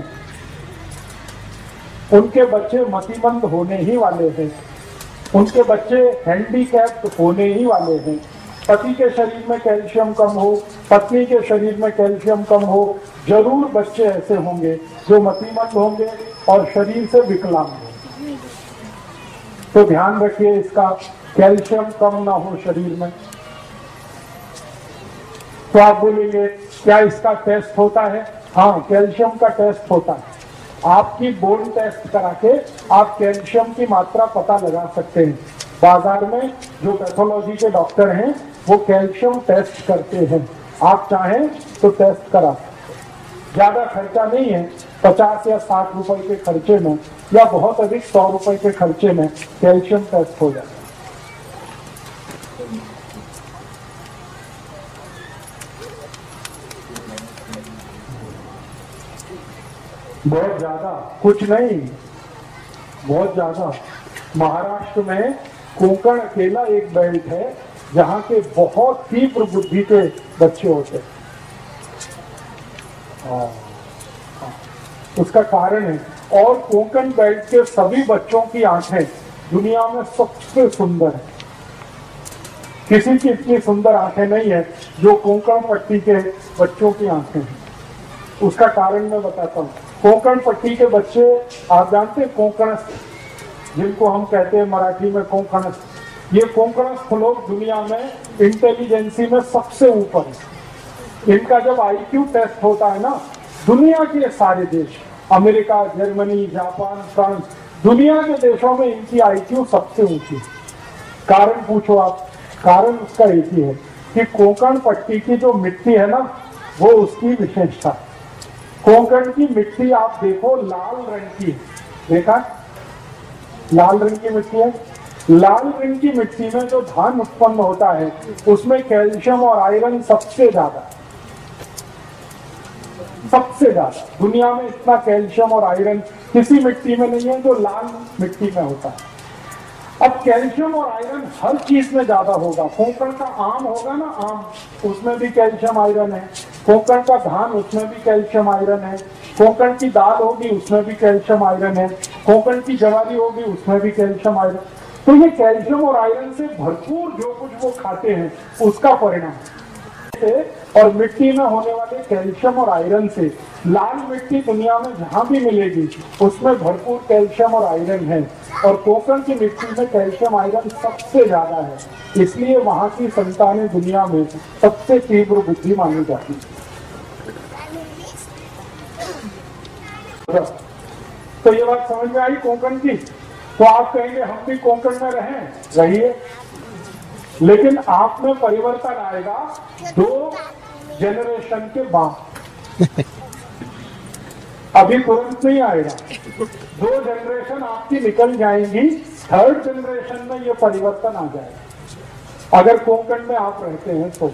S1: उनके बच्चे मतिमंद होने ही वाले हैं, उनके बच्चे हैंडीकैप्ड होने ही वाले हैं। पति के शरीर में कैल्शियम कम हो, पत्नी के शरीर में कैल्शियम कम हो, जरूर बच्चे ऐसे होंगे जो मतिमंद होंगे और शरीर से विकलांग होंगे। तो ध्यान रखिए इसका, कैल्शियम कम ना हो शरीर में। तो आप बोलेंगे क्या इसका टेस्ट होता है? हाँ, कैल्शियम का टेस्ट होता है। आपकी बोन टेस्ट करा के आप कैल्शियम की मात्रा पता लगा सकते हैं। बाजार में जो पैथोलॉजी के डॉक्टर हैं वो कैल्शियम टेस्ट करते हैं, आप चाहें तो टेस्ट करा सकते हैं। ज्यादा खर्चा नहीं है, पचास या साठ रुपए के खर्चे में या बहुत अधिक सौ रुपए के खर्चे में कैल्शियम टेस्ट हो जाता है। बहुत ज्यादा कुछ नहीं, बहुत ज्यादा। महाराष्ट्र में कोंकण अकेला एक बेल्ट है जहाँ के बहुत तीव्र बुद्धि के बच्चे होते हैं। उसका कारण है, और कोंकण बेल्ट के सभी बच्चों की आंखें दुनिया में सबसे सुंदर है। किसी की इतनी सुंदर आंखें नहीं है जो कोंकण पट्टी के बच्चों की आंखें हैं। उसका कारण मैं बताता हूँ। कोंकण पट्टी के बच्चे, आप जानते हैं कोंकणस्थ, जिनको हम कहते हैं मराठी में कोंकणस्थ, ये कोंकणस्थ लोग दुनिया में इंटेलिजेंसी में सबसे ऊपर है। इनका जब आईक्यू टेस्ट होता है ना, दुनिया के सारे देश, अमेरिका, जर्मनी, जापान, फ्रांस, दुनिया के देशों में इनकी आईक्यू सबसे ऊंची है। कारण पूछो आप, कारण उसका एक ही है कि कोंकण पट्टी की जो मिट्टी है ना, वो उसकी विशेषता। कोंकण की मिट्टी आप देखो लाल रंग की, देखा लाल रंग की मिट्टी है। लाल रंग की मिट्टी में जो धान उत्पन्न होता है उसमें कैल्शियम और आयरन सबसे ज्यादा, सबसे ज्यादा। दुनिया में इतना कैल्शियम और आयरन किसी मिट्टी में नहीं है जो लाल मिट्टी में होता है। अब कैल्शियम और आयरन हर चीज में ज्यादा होगा। कोंकण का आम होगा ना, आम, उसमें भी कैल्शियम आयरन है। कोंकण का धान, उसमें भी कैल्शियम आयरन है। कोंकण की दाल होगी, उसमें भी कैल्शियम आयरन है। कोंकण की ज्वारी होगी, उसमें भी कैल्शियम आयरन। तो ये कैल्शियम और आयरन से भरपूर जो कुछ वो खाते हैं उसका परिणाम है। और मिट्टी में होने वाले कैल्शियम और आयरन से लाल मिट्टी दुनिया में जहां भी मिलेगी उसमें भरपूर कैल्शियम और आयरन है। और कोंकण की मिट्टी में कैल्शियम आयरन सबसे ज्यादा है, इसलिए वहां की संतानें दुनिया में सबसे तीव्र बुद्धि मानी जाती है। तो ये बात समझ में आई कोंकण की। तो आप कहेंगे हम भी कोंकण में रहें, रहिए, लेकिन आप में परिवर्तन आएगा दो जनरेशन के बाद। अभी तुरंत नहीं आएगा, दो जनरेशन आपकी निकल जाएंगी, थर्ड जनरेशन में ये परिवर्तन आ जाएगा, अगर कोंकण में आप रहते हैं तो।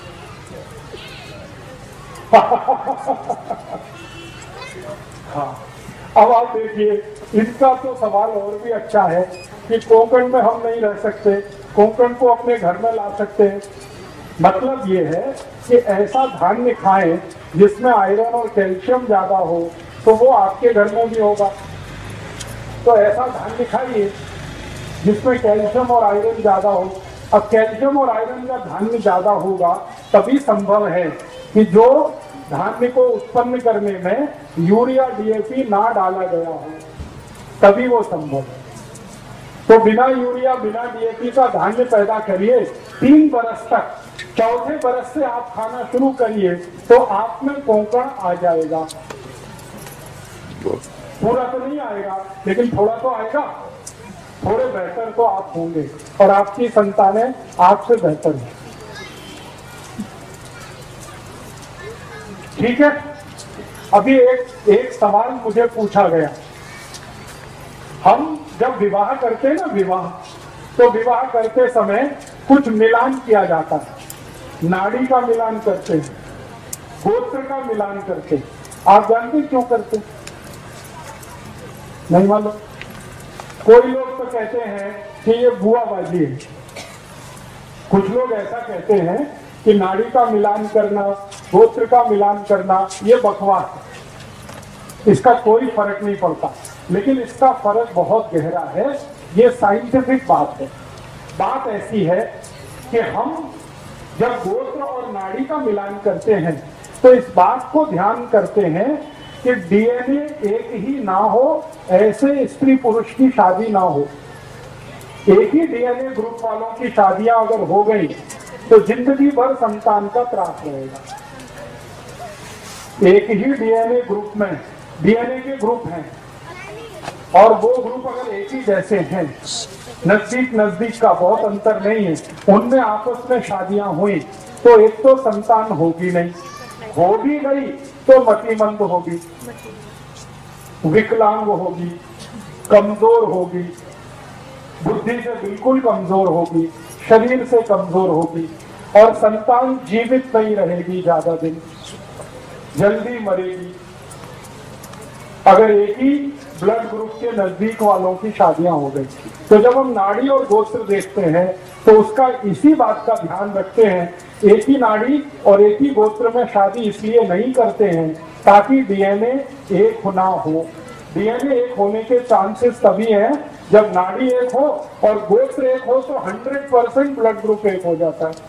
S1: हाँ, अब आप देखिए, इनका तो सवाल और भी अच्छा है कि कोंकण में हम नहीं रह सकते, कोंकण को अपने घर में ला सकते हैं। मतलब ये है कि ऐसा धान्य खाएं जिसमें आयरन और कैल्शियम ज्यादा हो, तो वो आपके घर में भी होगा। तो ऐसा धान्य खाइए जिसमें कैल्शियम और आयरन ज्यादा हो। अब कैल्शियम और आयरन का धान्य ज्यादा होगा तभी संभव है कि जो धान्य को उत्पन्न करने में यूरिया, डीएपी ना डाला गया हो, तभी वो संभव है। तो बिना यूरिया, बिना डीएपी का धान्य पैदा करिए, तीन बरस तक, चौथे बरस से आप खाना शुरू करिए तो आप में कोंकण आ जाएगा। पूरा तो नहीं आएगा, लेकिन थोड़ा तो आएगा। थोड़े बेहतर तो आप होंगे और आपकी संतानें आपसे बेहतर हैं। ठीक है। अभी एक एक सवाल मुझे पूछा गया, हम जब विवाह करते हैं ना, विवाह, तो विवाह करते समय कुछ मिलान किया जाता है। नाड़ी का मिलान करते हैं, गोत्र का मिलान करते हैं। आप जानते क्यों करते हैं? नहीं मालूम? कोई लोग तो कहते हैं कि ये बुआबाजी है, कुछ लोग ऐसा कहते हैं कि नाड़ी का मिलान करना, गोत्र का मिलान करना ये बकवास है, इसका कोई फर्क नहीं पड़ता। लेकिन इसका फर्क बहुत गहरा है, ये साइंटिफिक बात है। बात ऐसी है कि हम जब गोत्र और नाड़ी का मिलान करते हैं तो इस बात को ध्यान करते हैं कि डीएनए एक ही ना हो, ऐसे स्त्री पुरुष की शादी ना हो। एक ही डीएनए ग्रुप वालों की शादियां अगर हो गई तो जिंदगी भर संतान का त्रास रहेगा। एक ही डीएनए ग्रुप में डीएनए के ग्रुप हैं और वो ग्रुप अगर एक ही जैसे हैं, नजदीक नजदीक का बहुत अंतर नहीं है, उनमें आपस में शादियां हुई तो एक तो संतान होगी नहीं, हो भी गई तो मतिमंद होगी, विकलांग होगी, कमजोर होगी, बुद्धि से बिल्कुल कमजोर होगी, शरीर से कमजोर होगी और संतान जीवित नहीं रहेगी, ज्यादा दिन जल्दी मरेगी। अगर एक ही ब्लड ग्रुप के नजदीक वालों की शादियां हो गई। तो जब हम नाड़ी और गोत्र देखते हैं तो उसका इसी बात का ध्यान रखते हैं, एक ही नाड़ी और एक ही गोत्र में शादी इसलिए नहीं करते हैं ताकि डीएनए एक ना हो। डीएनए एक होने के चांसेस तभी हैं जब नाड़ी एक हो और गोत्र एक हो, तो हंड्रेड परसेंट ब्लड ग्रुप एक हो जाता है,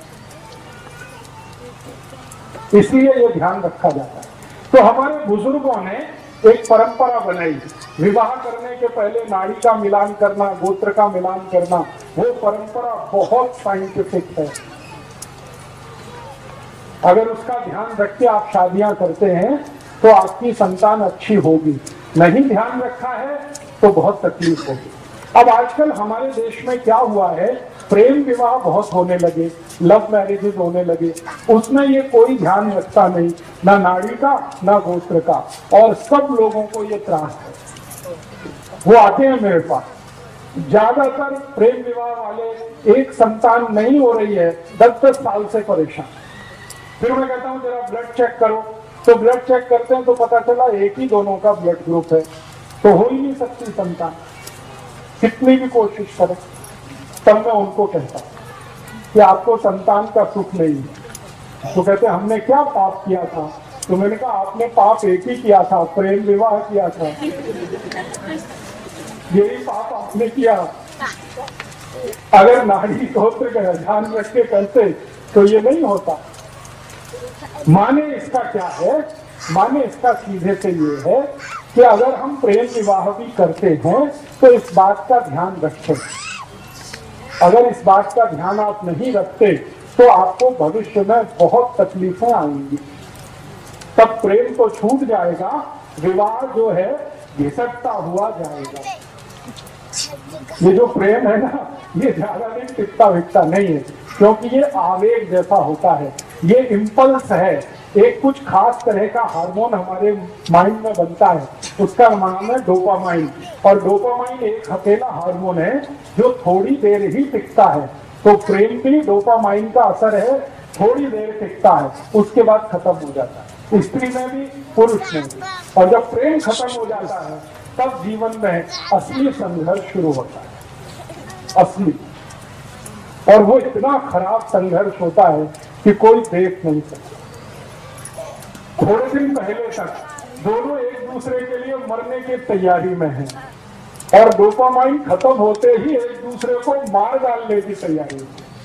S1: इसलिए ये ध्यान रखा जाता है। तो हमारे बुजुर्गों ने एक परंपरा बनाई, विवाह करने के पहले नाड़ी का मिलान करना, गोत्र का मिलान करना। वो परंपरा बहुत साइंटिफिक है। अगर उसका ध्यान रख के आप शादियां करते हैं तो आपकी संतान अच्छी होगी, नहीं ध्यान रखा है तो बहुत तकलीफ होगी। अब आजकल हमारे देश में क्या हुआ है, प्रेम विवाह बहुत होने लगे, लव मैरिजेस होने लगे, उसमें ये कोई ध्यान रखता नहीं, ना नाड़ी का ना गोत्र का, और सब लोगों को ये त्रास है। वो आते हैं मेरे पास, ज्यादातर प्रेम विवाह वाले एक संतान नहीं हो रही है, दस दस साल से परेशान। फिर मैं कहता हूँ जरा ब्लड चेक करो, तो ब्लड चेक करते हैं तो पता चला एक ही दोनों का ब्लड ग्रुप है, तो हो ही नहीं सकती संतान, कितनी भी कोशिश करें। तब मैं उनको कहता कि आपको संतान का सुख नहीं है। तो कहते हमने क्या पाप किया था? तो मैंने कहा आपने पाप एक ही किया था, प्रेम विवाह किया था, यही पाप आपने किया। अगर नाड़ी गोत्र का ध्यान रख के करते तो ये नहीं होता। माने इसका क्या है, माने इसका सीधे से ये है कि अगर हम प्रेम विवाह भी करते हैं तो इस बात का ध्यान रखें। अगर इस बात का ध्यान आप नहीं रखते तो आपको भविष्य में बहुत तकलीफें आएंगी। तब प्रेम तो छूट जाएगा, विवाह जो है घिसटता हुआ जाएगा। ये जो प्रेम है ना, ये ज्यादा दिन टिकता विकता नहीं है, क्योंकि ये आवेग जैसा होता है, ये इम्पल्स है। एक कुछ खास तरह का हार्मोन हमारे माइंड में बनता है, उसका नाम है डोपामाइन। और डोपामाइन एक अकेला हार्मोन है जो थोड़ी देर ही टिकता है। तो प्रेम भी डोपामाइन का असर है, थोड़ी देर टिकता है, उसके बाद खत्म हो जाता है, स्त्री में भी पुरुष में भी। और जब प्रेम खत्म हो जाता है तब जीवन में असली संघर्ष शुरू होता है, असली। और वो इतना खराब संघर्ष होता है कि कोई देख नहीं सकता। थोड़े दिन पहले तक दोनों एक दूसरे के लिए मरने की तैयारी में हैं, और डोपामाइन खत्म होते ही एक दूसरे को मार डालने की तैयारी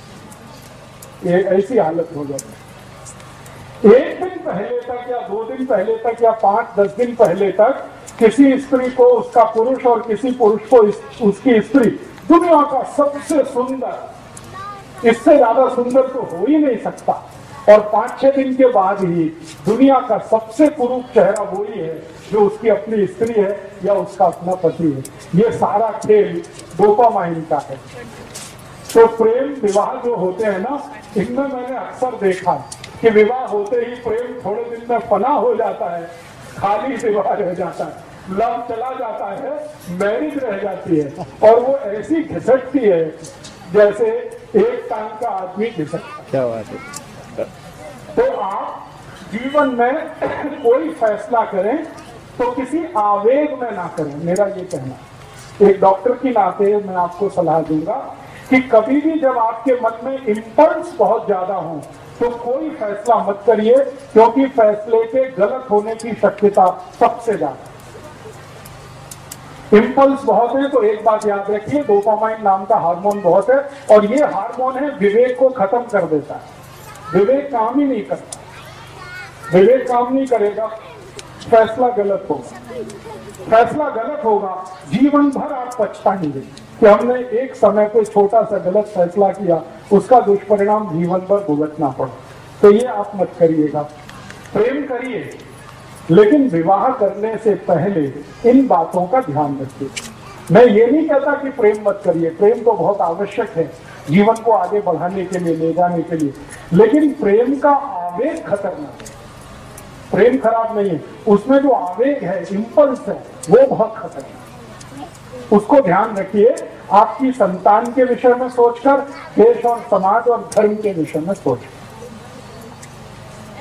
S1: में। ये ऐसी हालत हो जाती है। एक दिन पहले तक या दो दिन पहले तक या पांच दस दिन पहले तक किसी स्त्री को उसका पुरुष और किसी पुरुष को उसकी स्त्री दुनिया का सबसे सुंदर, इससे ज्यादा सुंदर तो हो ही नहीं सकता, और पांच छह दिन के बाद ही दुनिया का सबसे कुरूप चेहरा वही है जो उसकी अपनी स्त्री है या उसका अपना पति है। ये सारा खेल डोपामाइन का है। तो प्रेम विवाह जो होते हैं ना, इनमें मैंने अक्सर देखा कि विवाह होते ही प्रेम थोड़े दिन में फना हो जाता है, खाली विवाह रह जाता है, लव चला जाता है, मैरिज रह जाती है, और वो ऐसी घिसटती है जैसे एक टांग का आदमी घिसटता।
S2: क्या बात है।
S1: तो आप जीवन में कोई फैसला करें तो किसी आवेग में ना करें, मेरा ये कहना। एक डॉक्टर की नाते मैं आपको सलाह दूंगा कि कभी भी जब आपके मन में इम्पल्स बहुत ज्यादा हो तो कोई फैसला मत करिए, क्योंकि फैसले के गलत होने की शक्यता सबसे ज्यादा। इम्पल्स बहुत है तो एक बात याद रखिए, डोपामाइन नाम का हार्मोन बहुत है, और ये हार्मोन है विवेक को खत्म कर देता है। विवेक काम ही नहीं करता, विवेक काम नहीं करेगा, फैसला गलत होगा। फैसला गलत होगा, जीवन भर आप पछताएंगे कि हमने एक समय पे छोटा सा गलत फैसला किया, उसका दुष्परिणाम जीवन भर भुगतना पड़ा। तो ये आप मत करिएगा। प्रेम करिए, लेकिन विवाह करने से पहले इन बातों का ध्यान रखिए। मैं ये नहीं कहता कि प्रेम मत करिए, प्रेम तो बहुत आवश्यक है जीवन को आगे बढ़ाने के लिए, ले जाने के लिए, लेकिन प्रेम का आवेग खतरनाक है। प्रेम खराब नहीं है, उसमें जो आवेग है, इम्पल्स है, वो बहुत खतरनाक है। उसको ध्यान रखिए, आपकी संतान के विषय में सोचकर, देश और समाज और धर्म के विषय में सोचकर।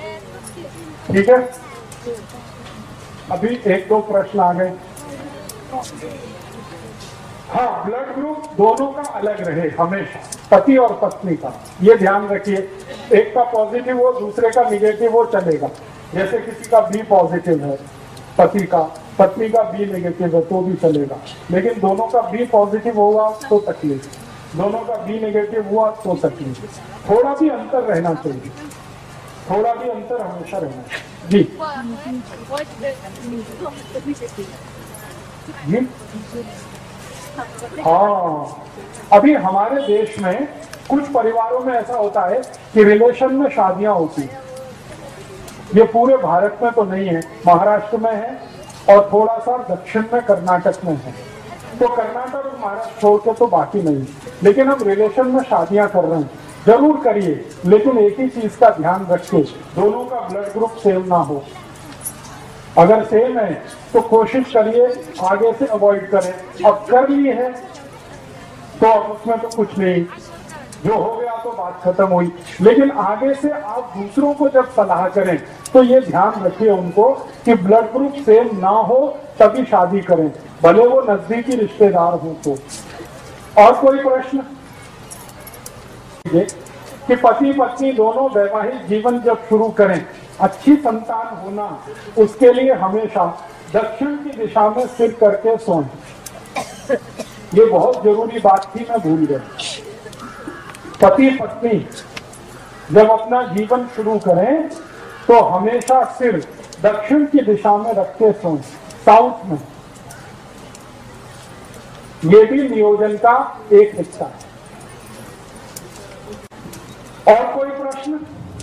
S1: ठीक है, अभी एक दो प्रश्न आ गए। हाँ, ब्लड ग्रुप दोनों का अलग रहे हमेशा, पति और पत्नी का, ये ध्यान रखिए। एक का पॉजिटिव हो, दूसरे का निगेटिव हो, चलेगा। जैसे किसी का बी पॉजिटिव है पति का, पत्नी का बी नेगेटिव है तो भी चलेगा, लेकिन दोनों का बी पॉजिटिव होगा तो तकलीफ, दोनों का बी नेगेटिव हुआ तो तकलीफ। थोड़ा भी अंतर रहना चाहिए, थोड़ा भी अंतर हमेशा रहना चाहिए। जी जी हाँ, अभी हमारे देश में कुछ परिवारों में ऐसा होता है कि रिलेशन में शादियां होती हैं। ये पूरे भारत में तो नहीं है, महाराष्ट्र में है और थोड़ा सा दक्षिण में कर्नाटक में है। तो कर्नाटक और महाराष्ट्र छोड़ के तो बाकी नहीं, लेकिन हम रिलेशन में शादियां कर रहे हैं, जरूर करिए, लेकिन एक ही चीज का ध्यान रखिए, दोनों का ब्लड ग्रुप सेम ना हो। अगर सेम है तो कोशिश करिए आगे से अवॉइड करें। अब कर ली है तो अब उसमें तो कुछ नहीं, जो हो गया तो बात खत्म हुई। लेकिन आगे से आप दूसरों को जब सलाह करें तो ये ध्यान रखिए उनको कि ब्लड ग्रुप सेम ना हो तभी शादी करें, भले वो नजदीकी रिश्तेदार हो तो। और कोई प्रश्न? कि पति पत्नी दोनों वैवाहिक जीवन जब शुरू करें, अच्छी संतान होना, उसके लिए हमेशा दक्षिण की दिशा में सिर करके सोएं। ये बहुत जरूरी बात थी, मैं भूल गया। पति पत्नी जब अपना जीवन शुरू करें तो हमेशा सिर दक्षिण की दिशा में रख के सोएं, साउथ में। ये भी नियोजन का एक हिस्सा है। और कोई प्रश्न?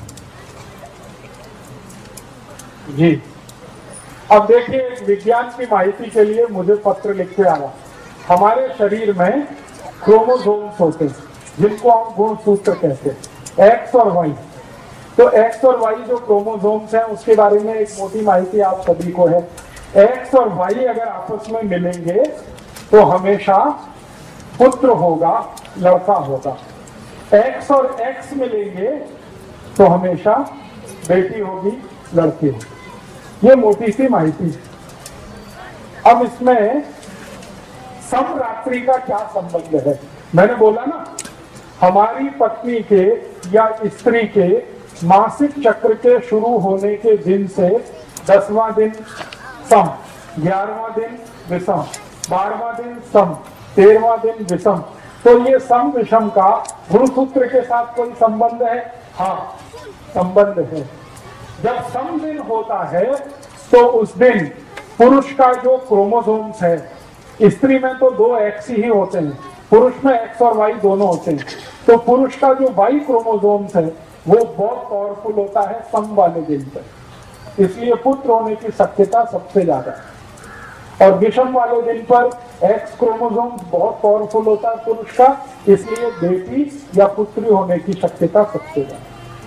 S1: जी, अब देखिए, एक विज्ञान की माहिती के लिए मुझे पत्र लिख के आया। हमारे शरीर में क्रोमोसोम्स होते हैं जिनको हम गुणसूत्र कहते हैं, एक्स और वाई। तो एक्स और वाई जो क्रोमोसोम्स हैं उसके बारे में एक मोटी माहिती आप सभी को है। एक्स और वाई अगर आपस में मिलेंगे तो हमेशा पुत्र होगा, लड़का होगा। एक्स और एक्स मिलेंगे तो हमेशा बेटी होगी, लड़की होगी। ये मोटी सी माहिती है। अब इसमें समरात्रि का क्या संबंध है? मैंने बोला ना, हमारी पत्नी के या स्त्री के मासिक चक्र के शुरू होने के दिन से दसवां दिन सम, ग्यारहवां दिन विषम, बारहवां दिन सम, तेरहवां दिन विषम। तो ये सम विषम का गुणसूत्र के साथ कोई संबंध है? हाँ, संबंध है। जब सम दिन होता है तो उस दिन पुरुष का जो क्रोमोसोम्स है, स्त्री में तो दो एक्स ही होते हैं, पुरुष में एक्स और वाई दोनों होते हैं। तो पुरुष का जो वाई क्रोमोसोम्स है वो बहुत पावरफुल होता है सम वाले दिन पर, इसलिए पुत्र होने की शक्यता सबसे ज्यादा है। और विषम वाले दिन पर एक्स क्रोमोसोम बहुत पावरफुल होता है पुरुष का, इसलिए बेटी या पुत्री होने की शक्यता सबसे ज्यादा।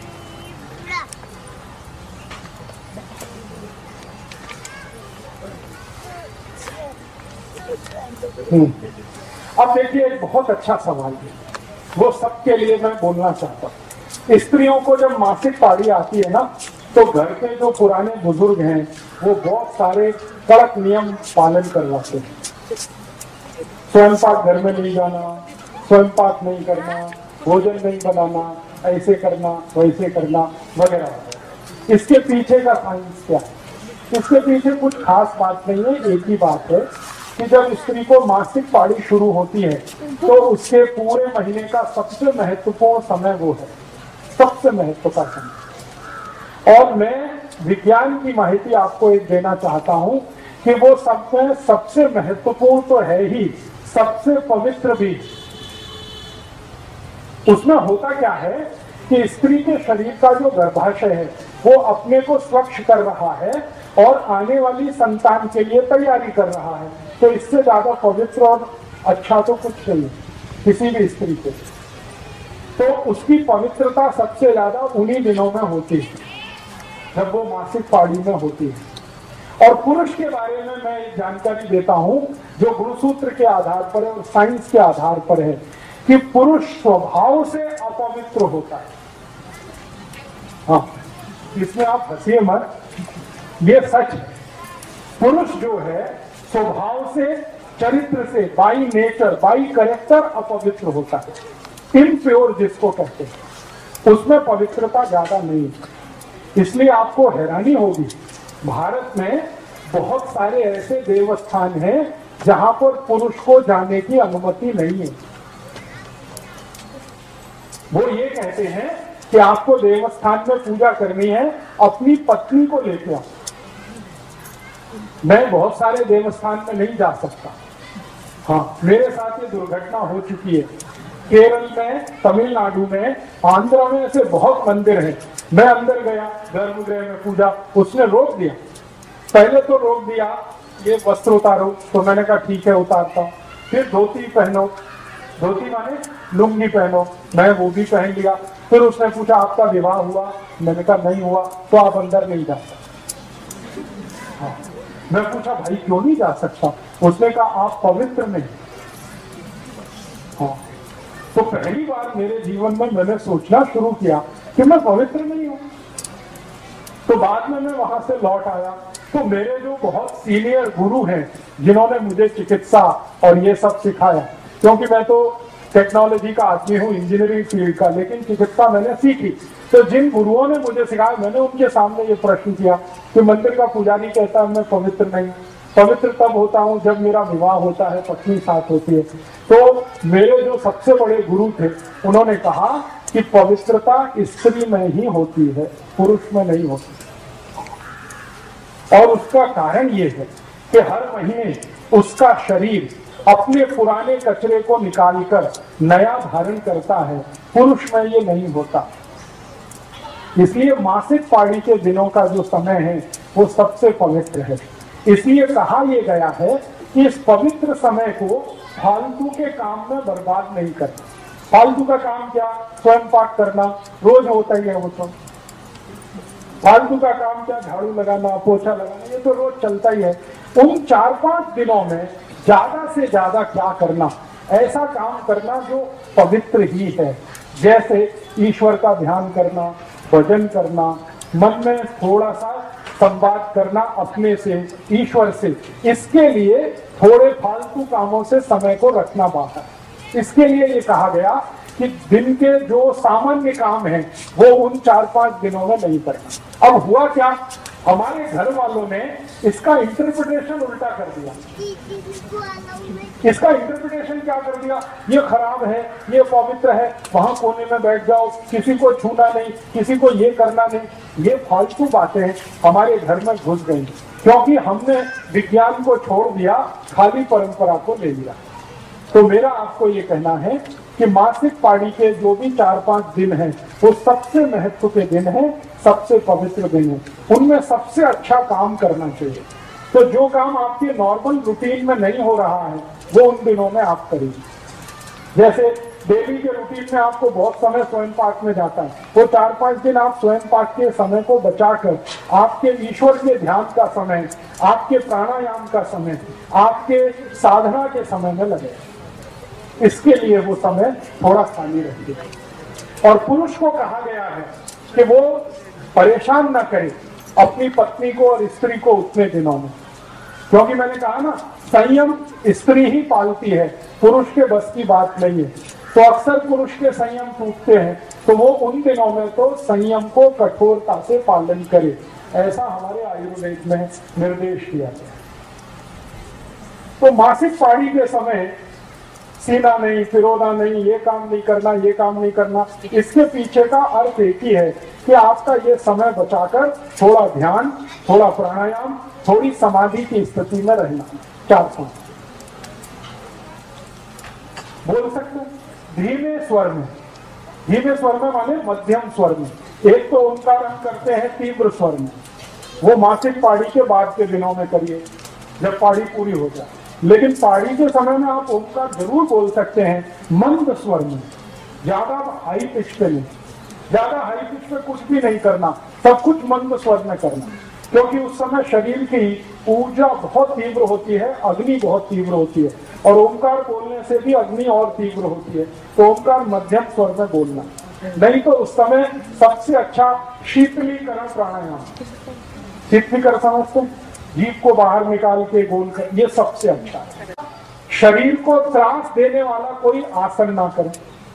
S1: अब देखिए, एक बहुत अच्छा सवाल है, वो सबके लिए मैं बोलना चाहता हूँ। स्त्रियों को जब मासिक पारी आती है ना, तो घर के जो पुराने बुजुर्ग हैं वो बहुत सारे कड़क नियम पालन करवाते हैं। स्वयं पाक घर में नहीं जाना, स्वयं पाक नहीं करना, भोजन नहीं बनाना, ऐसे करना वैसे करना वगैरह। इसके पीछे का साइंस क्या है? इसके पीछे कुछ खास बात नहीं है, एक ही बात है कि जब स्त्री को मासिक पारी शुरू होती है तो उसके पूरे महीने का सबसे महत्वपूर्ण समय वो है, सबसे महत्व का समय। और मैं विज्ञान की माहिती आपको एक देना चाहता हूं कि वो सब में सबसे महत्वपूर्ण तो है ही, सबसे पवित्र भी। उसमें होता क्या है कि स्त्री के शरीर का जो गर्भाशय है वो अपने को स्वच्छ कर रहा है और आने वाली संतान के लिए तैयारी कर रहा है। तो इससे ज्यादा पवित्र और अच्छा तो कुछ नहीं किसी भी स्त्री के। तो उसकी पवित्रता सबसे ज्यादा उन्हीं दिनों में होती है जब वो मासिक पारी में होती है। और पुरुष के बारे में मैं एक जानकारी देता हूं जो गुणसूत्र के आधार पर है और साइंस के आधार पर है कि पुरुष स्वभाव से अपवित्र होता है। हाँ, इसमें आप हंसिए मत, ये सच है। पुरुष जो है स्वभाव से चरित्र से, बाई नेचर, बाई कैरेक्टर अपवित्र होता है, इम्प्योर जिसको कहते हैं, उसमें पवित्रता ज्यादा नहीं है। इसलिए आपको हैरानी होगी, भारत में बहुत सारे ऐसे देवस्थान हैं जहां पर पुरुष को जाने की अनुमति नहीं है। वो ये कहते हैं कि आपको देवस्थान में पूजा करनी है, अपनी पत्नी को लेके आओ। मैं बहुत सारे देवस्थान में नहीं जा सकता। हाँ, मेरे साथ ये दुर्घटना हो चुकी है। केरल में, तमिलनाडु में, आंध्र में ऐसे बहुत मंदिर हैं। मैं अंदर गया गर्भगृह में पूजा, उसने रोक दिया। पहले तो रोक दिया ये वस्त्र उतारो, तो मैंने कहा ठीक है उतारता हूँ। फिर धोती पहनो, धोती माने लुंगी पहनो, मैं वो भी पहन लिया। फिर उसने पूछा आपका विवाह हुआ, मैंने कहा नहीं हुआ, तो आप अंदर नहीं जा सकते। हाँ, मैं पूछा भाई क्यों नहीं जा सकता, उसने कहा आप पवित्र नहीं। हाँ, तो पहली बार मेरे जीवन में मैंने सोचना शुरू किया कि मैं पवित्र नहीं हूं। तो बाद में मैं वहां से लौट आया, तो मेरे जो बहुत सीनियर गुरु हैं जिन्होंने मुझे चिकित्सा और ये सब सिखाया, क्योंकि मैं तो टेक्नोलॉजी का आदमी हूँ, इंजीनियरिंग फील्ड का, लेकिन चिकित्सा मैंने सीखी। तो जिन गुरुओं ने मुझे सिखाया, मैंने उनके सामने ये प्रश्न किया कि मंदिर का पुजारी कहता है मैं पवित्र नहीं, पवित्र तब होता हूँ जब मेरा विवाह होता है, पत्नी साथ होती है। तो मेरे जो सबसे बड़े गुरु थे उन्होंने कहा कि पवित्रता स्त्री में ही होती है, पुरुष में नहीं होती। और उसका कारण ये है कि हर महीने उसका शरीर अपने पुराने कचरे को निकालकर नया धारण करता है, पुरुष में ये नहीं होता। इसलिए मासिक पाड़ी के दिनों का जो समय है वो सबसे पवित्र है। इसलिए कहा यह गया है कि इस पवित्र समय को फालतू के काम में बर्बाद नहीं करना। फालतू का काम क्या? स्वयं पाक करना, रोज होता ही है वो तो। फालतू का काम क्या? झाड़ू लगाना, पोछा लगाना, ये तो रोज चलता ही है। उन चार पांच दिनों में ज्यादा से ज्यादा क्या करना, ऐसा काम करना जो पवित्र ही है। जैसे ईश्वर का ध्यान करना, भजन करना, मन में थोड़ा सा संवाद करना अपने से, ईश्वर से। इसके लिए थोड़े फालतू कामों से समय को रखना बाहर। इसके लिए ये कहा गया कि दिन के जो सामान्य काम हैं वो उन चार पांच दिनों में नहीं करना। अब हुआ क्या, हमारे घर वालों ने इसका इंटरप्रिटेशन उल्टा कर दिया। इसका इंटरप्रिटेशन क्या कर दिया? ये खराब है, ये पवित्र है, वहां कोने में बैठ जाओ, किसी को छूना नहीं, किसी को ये करना नहीं। ये फालतू बातें हमारे घर में घुस गई क्योंकि हमने विज्ञान को छोड़ दिया, खाली परंपरा को ले लिया। तो मेरा आपको ये कहना है कि मासिक पाड़ी के जो भी चार पांच दिन हैं वो सबसे महत्व के दिन हैं, सबसे पवित्र दिन है। उनमें सबसे अच्छा काम करना चाहिए। तो जो काम आपके नॉर्मल रूटीन में नहीं हो रहा है वो उन दिनों में आप करिए। जैसे डेली के रूटीन में आपको बहुत समय स्वयं पाक में जाता है, वो चार पांच दिन आप स्वयं पाक के समय को बचाकर आपके ईश्वर के ध्यान का समय, आपके प्राणायाम का समय, आपके साधना के समय में लगे। इसके लिए वो समय थोड़ा खाली रखिए। और पुरुष को कहा गया है कि वो परेशान ना करे अपनी पत्नी को और स्त्री को उतने दिनों में, क्योंकि मैंने कहा ना संयम स्त्री ही पालती है, पुरुष के बस की बात नहीं है। तो अक्सर पुरुष के संयम टूटते हैं, तो वो उन दिनों में तो संयम को कठोरता से पालन करे, ऐसा हमारे आयुर्वेद में निर्देश दिया गया। तो मासिक पाड़ी के समय सीना नहीं, फिरोना नहीं, ये काम नहीं करना, ये काम नहीं करना। इसके पीछे का अर्थ एक ही है कि आपका ये समय बचाकर थोड़ा ध्यान, थोड़ा प्राणायाम, थोड़ी समाधि की स्थिति में रहना। चार पांच बोल सकते हैं धीमे स्वर में। धीमे स्वर में माने मध्यम स्वर में। एक तो ओंकार हम करते हैं तीव्र स्वर में, वो मासिक पाड़ी के बाद के दिनों में करिए जब पाड़ी पूरी हो जाए। लेकिन पाड़ी के समय में आप ओंकार जरूर बोल सकते हैं मंद स्वर में, ज्यादा हाई पिच पे नहीं। ज्यादा हाई पिच पे कुछ भी नहीं करना, सब कुछ मंद स्वर में करना, क्योंकि उस समय शरीर की ऊर्जा बहुत तीव्र होती है, अग्नि बहुत तीव्र होती है, और ओंकार बोलने से भी अग्नि और तीव्र होती है। तो ओंकार मध्यम स्वर में बोलना, नहीं तो उस समय सबसे अच्छा शीतलीकरण प्राणायाम। शीतलीकरण समझते, जीभ को बाहर निकाल के गोल कर, ये सबसे अच्छा है। शरीर को त्रास देने वाला कोई आसन ना करें।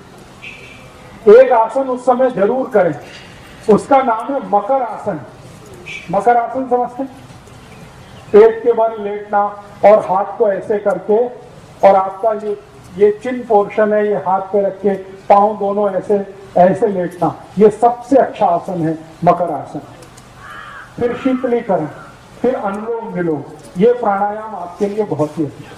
S1: एक आसन उस समय जरूर करें, उसका नाम है मकर आसन। मकर आसन समझते? पेट के बल लेटना और हाथ को ऐसे करके, और आपका ये ये चिन पोर्शन है, ये हाथ पे रख के पांव दोनों ऐसे ऐसे लेटना, ये सबसे अच्छा आसन है मकर आसन। फिर शीतलीकरण, फिर अनुलोम विलोम, ये प्राणायाम आपके लिए बहुत ही अच्छा है।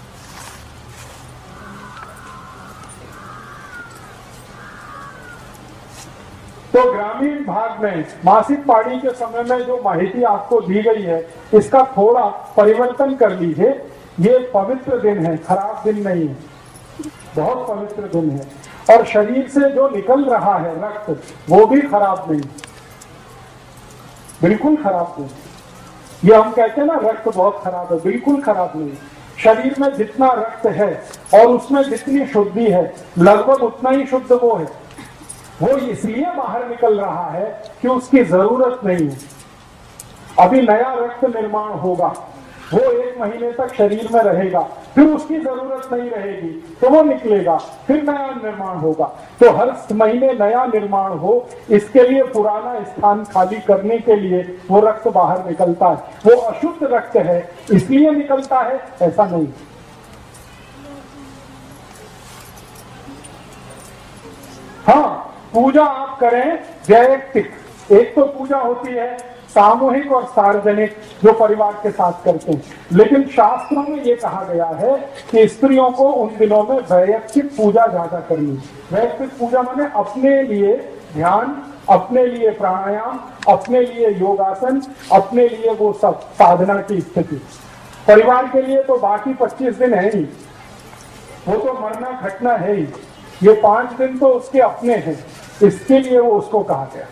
S1: तो ग्रामीण भाग में मासिक पाड़ी के समय में जो माहिती आपको दी गई है, इसका थोड़ा परिवर्तन कर लीजिए। ये पवित्र दिन है, खराब दिन नहीं है, बहुत पवित्र दिन है। और शरीर से जो निकल रहा है रक्त, वो भी खराब नहीं, बिल्कुल खराब नहीं। ये हम कहते हैं ना रक्त बहुत खराब है, बिल्कुल खराब नहीं। शरीर में जितना रक्त है और उसमें जितनी शुद्धि है, लगभग उतना ही शुद्ध वो है। वो इसलिए बाहर निकल रहा है कि उसकी जरूरत नहीं है। अभी नया रक्त निर्माण होगा, वो एक महीने तक शरीर में रहेगा, फिर उसकी जरूरत नहीं रहेगी तो वो निकलेगा, फिर नया निर्माण होगा। तो हर महीने नया निर्माण हो, इसके लिए पुराना स्थान खाली करने के लिए वो रक्त बाहर निकलता है। वो अशुद्ध रक्त है इसलिए निकलता है, ऐसा नहीं। हाँ, पूजा आप करें वैयक्तिक। एक तो पूजा होती है सामूहिक और सार्वजनिक, जो परिवार के साथ करते हैं, लेकिन शास्त्रों में ये कहा गया है कि स्त्रियों को उन दिनों में वैयक्तिक पूजा ज्यादा करनी। वैयक्तिक पूजा माने अपने लिए ध्यान, अपने लिए प्राणायाम, अपने लिए योगासन, अपने लिए वो सब साधना की स्थिति। परिवार के लिए तो बाकी पच्चीस दिन है ही, वो तो मरना घटना है ही। ये पांच दिन तो उसके अपने हैं, इसके लिए वो उसको कहा गया।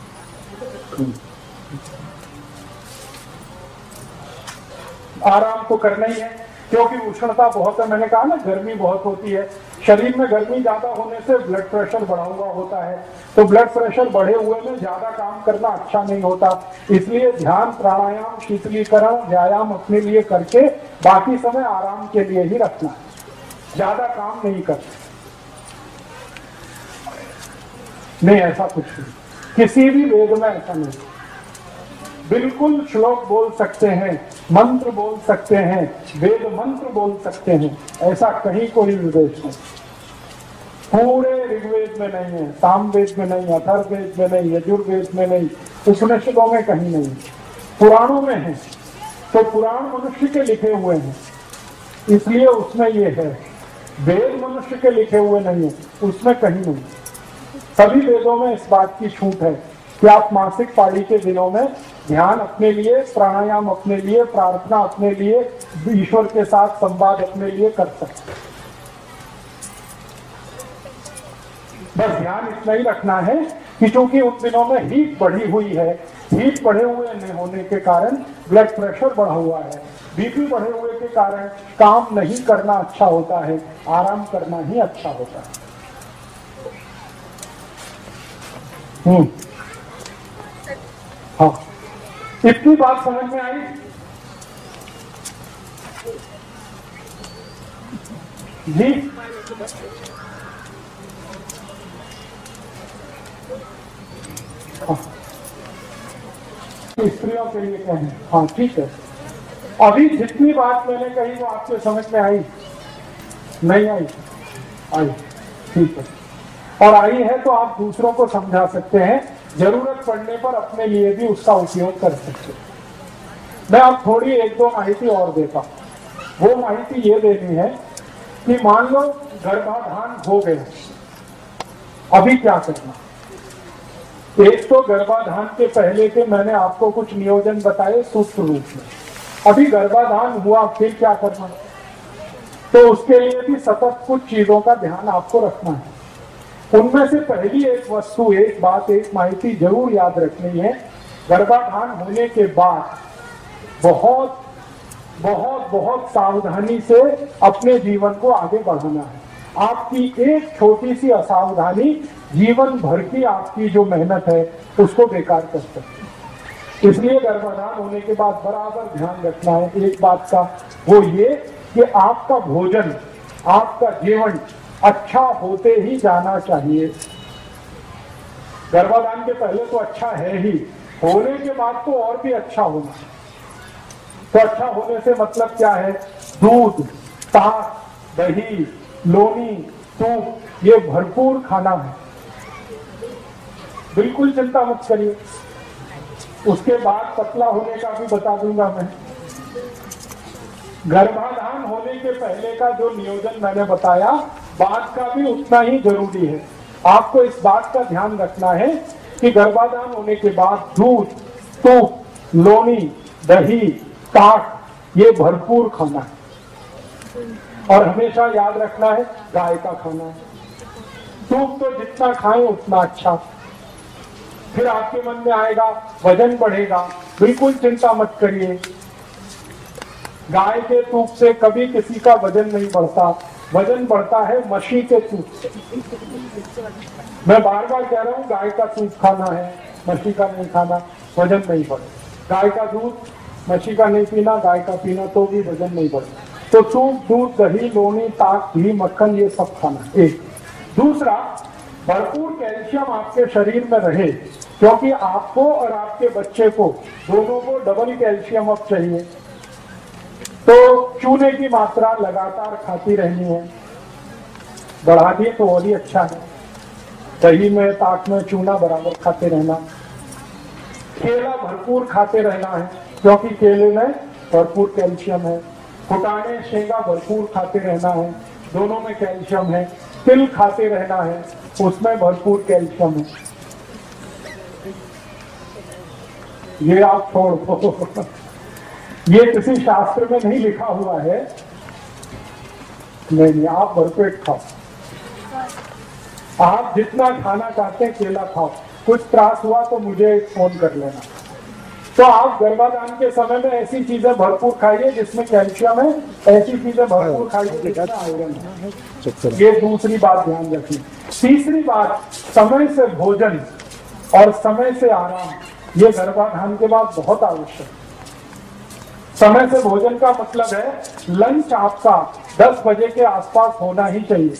S1: आराम तो करना ही है, क्योंकि उष्णता बहुत है। मैंने कहा ना, गर्मी बहुत होती है। शरीर में गर्मी ज्यादा होने से ब्लड प्रेशर बढ़ा हुआ होता है, तो ब्लड प्रेशर बढ़े हुए में ज्यादा काम करना अच्छा नहीं होता। इसलिए ध्यान, प्राणायाम, शीतलीकरण, व्यायाम अपने लिए करके बाकी समय आराम के लिए ही रखना है, ज्यादा काम नहीं करना। नहीं, ऐसा कुछ नहीं, किसी भी वेद में ऐसा नहीं। बिल्कुल श्लोक बोल सकते हैं, मंत्र बोल सकते हैं, वेद मंत्र बोल सकते हैं, ऐसा कहीं कोई निर्देश नहीं। पूरे ऋग्वेद में नहीं है, सामवेद में नहीं, अथर्ववेद में नहीं, यजुर्वेद में नहीं, उपनिषदों में कहीं नहीं, पुराणों में है। तो पुराण मनुष्य के लिखे हुए हैं, इसलिए उसमें ये है। वेद मनुष्य के लिखे हुए नहीं है, उसमें कहीं नहीं। सभी वेदों में इस बात की छूट है कि आप मासिक पाड़ी के दिनों में ध्यान अपने लिए, प्राणायाम अपने लिए, प्रार्थना अपने लिए, ईश्वर के साथ संवाद अपने लिए कर सकते हैं। बस ध्यान इतना ही रखना है कि चूंकि उन दिनों में हीट बढ़ी हुई है, हीट बढ़े हुए नहीं होने के कारण ब्लड प्रेशर बढ़ा हुआ है, बीपी बढ़े हुए के कारण काम नहीं करना अच्छा होता है, आराम करना ही अच्छा होता है। हम्म हाँ, इतनी बात समझ में आई? जी, हाँ, स्त्रियों के लिए कहें, हाँ ठीक है। अभी जितनी बात मैंने कही वो आपके समझ में आई? नहीं आई? आई, ठीक है। और आई है तो आप दूसरों को समझा सकते हैं, जरूरत पड़ने पर अपने लिए भी उसका उपयोग कर सकते हैं। मैं अब थोड़ी एक दो माहिती और देता हूं। वो माहिती ये देनी है कि मान लो गर्भाधान हो गया, अभी क्या करना। एक तो गर्भाधान के पहले के मैंने आपको कुछ नियोजन बताए सूक्ष्म रूप में। अभी गर्भाधान हुआ, फिर क्या करना, तो उसके लिए भी सतत कुछ चीजों का ध्यान आपको रखना है। उनमें से पहली एक वस्तु, एक बात, एक माहिती जरूर याद रखनी है। गर्भाधान होने के बाद बहुत बहुत बहुत सावधानी से अपने जीवन को आगे बढ़ाना है। आपकी एक छोटी सी असावधानी जीवन भर की आपकी जो मेहनत है उसको बेकार कर सकती है। इसलिए गर्भाधान होने के बाद बराबर ध्यान रखना है एक बात का, वो ये कि आपका भोजन, आपका जीवन अच्छा होते ही जाना चाहिए। गर्भाधान के पहले तो अच्छा है ही, होने के बाद तो और भी अच्छा होना। तो अच्छा होने से मतलब क्या है? दूध, ताक, दही, लोनी, दूध, ये भरपूर खाना है। बिल्कुल चिंता मत करिए। उसके बाद पतला होने का भी बता दूंगा मैं। गर्भाधान होने के पहले का जो नियोजन मैंने बताया, बाद का भी उतना ही जरूरी है। आपको इस बात का ध्यान रखना है कि गर्भाधान होने के बाद दूध, दूध, लोनी, दही, ताक, ये भरपूर खाना है। और हमेशा याद रखना है गाय का खाना है। दूध तो जितना खाएं उतना अच्छा। फिर आपके मन में आएगा वजन बढ़ेगा, बिल्कुल चिंता मत करिए। गाय के दूध से कभी किसी का वजन नहीं बढ़ता, वजन बढ़ता है मशी के दूध से। मैं बार बार कह रहा हूँ, गाय का दूध खाना है, मशी का नहीं खाना, वजन नहीं बढ़े। गाय का दूध, मशी का नहीं पीना, गाय का पीना तो भी वजन नहीं बढ़े। तो दूध, दूध, दही, लोनी, ताक, घी, मक्खन, ये सब खाना। एक दूसरा, भरपूर कैल्शियम आपके शरीर में रहे, क्योंकि आपको और आपके बच्चे को दोनों को डबल कैल्शियम अब चाहिए। तो चूने की मात्रा लगातार खाती रहनी है। बढ़ा दिए तो और ही अच्छा है। दही में, ताक में चूना बराबर खाते रहना। केला भरपूर खाते रहना है, क्योंकि केले में भरपूर कैल्शियम है। फुटाने, शेंगा भरपूर खाते रहना है, दोनों में कैल्शियम है। तिल खाते रहना है, उसमें भरपूर कैल्शियम है। ये आप छोड़ दो, ये किसी शास्त्र में नहीं लिखा हुआ है। नहीं नहीं, आप भरपेट खाओ। आप जितना खाना चाहते हैं केला खाओ। कुछ त्रास हुआ तो मुझे फोन कर लेना। तो आप गर्भाधान के समय में ऐसी चीजें भरपूर खाइए जिसमें कैल्शियम है, ऐसी चीजें भरपूर खाइए जिसमें आयरन है। ये दूसरी बात ध्यान रखिए। तीसरी बात, समय से भोजन और समय से आराम, ये गर्भाधान के बाद बहुत आवश्यक है। समय से भोजन का मतलब है लंच आपका दस बजे के आसपास होना ही चाहिए,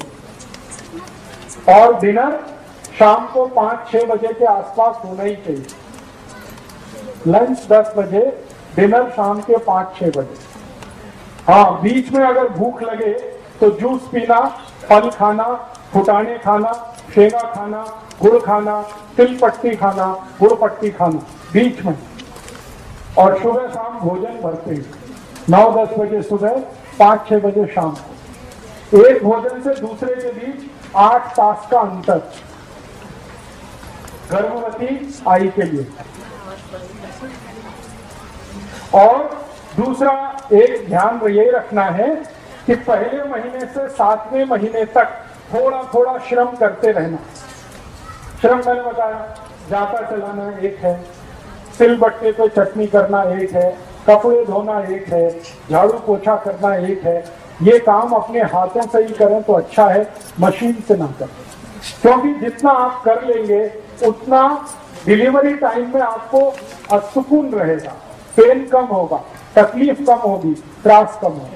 S1: और डिनर शाम को पाँच छह बजे के आसपास होना ही चाहिए। लंच दस बजे, डिनर शाम के पाँच छह बजे। हाँ, बीच में अगर भूख लगे तो जूस पीना, फल खाना, फुटाने खाना, शेंगा खाना, गुड़ खाना, तिल पट्टी खाना, गुड़ पट्टी खाना बीच में। और सुबह शाम भोजन भरते ही, नौ दस बजे सुबह, पाँच छह बजे शाम को। एक भोजन से दूसरे के बीच आठ तास का अंतर गर्भवती आई के लिए। और दूसरा एक ध्यान ये रखना है कि पहले महीने से सातवें महीने तक थोड़ा थोड़ा श्रम करते रहना। श्रम मैंने बताया, जाता चलाना एक है, सिलबट्टे पे चटनी करना एक है, कपड़े धोना एक है, झाड़ू पोछा करना एक है। ये काम अपने हाथों से ही करें तो अच्छा है, मशीन से ना करें। क्योंकि जितना आप कर लेंगे उतना डिलीवरी टाइम में आपको सुकून रहेगा, पेन कम होगा, तकलीफ कम होगी, त्रास कम होगा।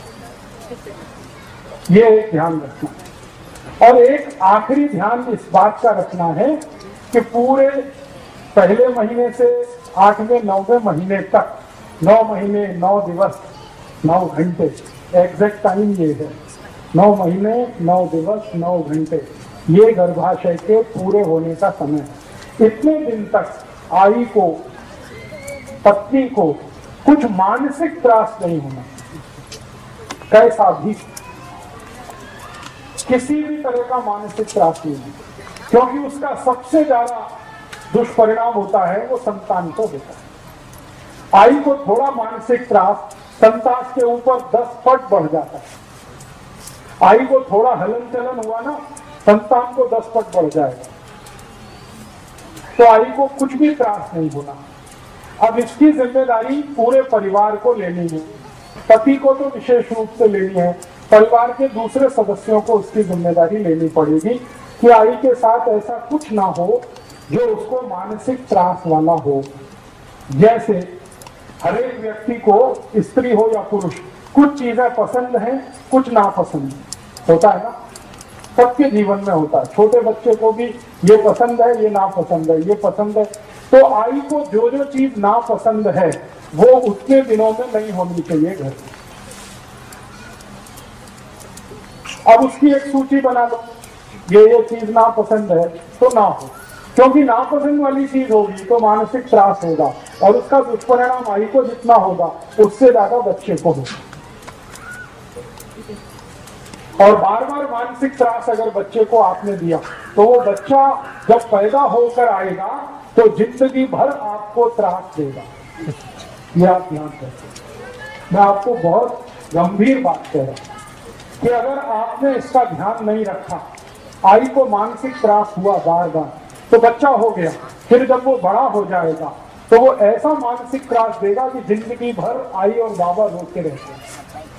S1: ये एक ध्यान रखना। और एक आखिरी ध्यान इस बात का रखना है कि पूरे पहले महीने से आठवें नौवें महीने तक, नौ महीने नौ दिवस नौ घंटे, एग्जैक्ट टाइम ये है, नौ महीने नौ दिवस नौ घंटे, ये गर्भाशय के पूरे होने का समय है। इतने दिन तक आई को, पत्नी को कुछ मानसिक त्रास नहीं होना, कैसा भी, किसी भी तरह का मानसिक त्रास नहीं है, क्योंकि उसका सबसे ज्यादा दुष्परिणाम होता है वो संतान को होता है। आई को थोड़ा मानसिक त्रास संतान के ऊपर दस फट बढ़ जाता है। आई को थोड़ा हलन चलन हुआ ना, संतान को दस फट बढ़ जाएगा। तो आई को कुछ भी त्रास नहीं होना। अब इसकी जिम्मेदारी पूरे परिवार को लेनी है। पति को तो विशेष रूप से लेनी है, परिवार के दूसरे सदस्यों को उसकी जिम्मेदारी लेनी पड़ेगी कि आई के साथ ऐसा कुछ ना हो जो उसको मानसिक त्रास वाला हो। जैसे हर एक व्यक्ति को, स्त्री हो या पुरुष, कुछ चीजें पसंद हैं, कुछ नापसंद होता है ना, सबके जीवन में होता है। छोटे बच्चे को भी ये पसंद है, ये नापसंद है, ये पसंद है। तो आई को जो जो चीज नापसंद है वो उतने दिनों में नहीं होनी चाहिए घर में। अब उसकी एक सूची बना लो, ये ये चीज नापसंद है तो ना हो, क्योंकि नापसंद वाली चीज होगी तो मानसिक त्रास होगा और उसका दुष्परिणाम आई को जितना होगा उससे ज्यादा बच्चे को होगा। और बार बार मानसिक त्रास अगर बच्चे को आपने दिया तो वो बच्चा जब पैदा होकर आएगा तो जिंदगी भर आपको त्रास देगा। ये आप ध्यान रखें। मैं आपको बहुत गंभीर बात कह रहा हूं कि अगर आपने इसका ध्यान नहीं रखा, आई को मानसिक त्रास हुआ बार बार तो बच्चा हो गया, फिर जब वो बड़ा हो जाएगा तो वो ऐसा मानसिक त्रास देगा कि जिंदगी भर आई और बाबा रोते रहते हैं।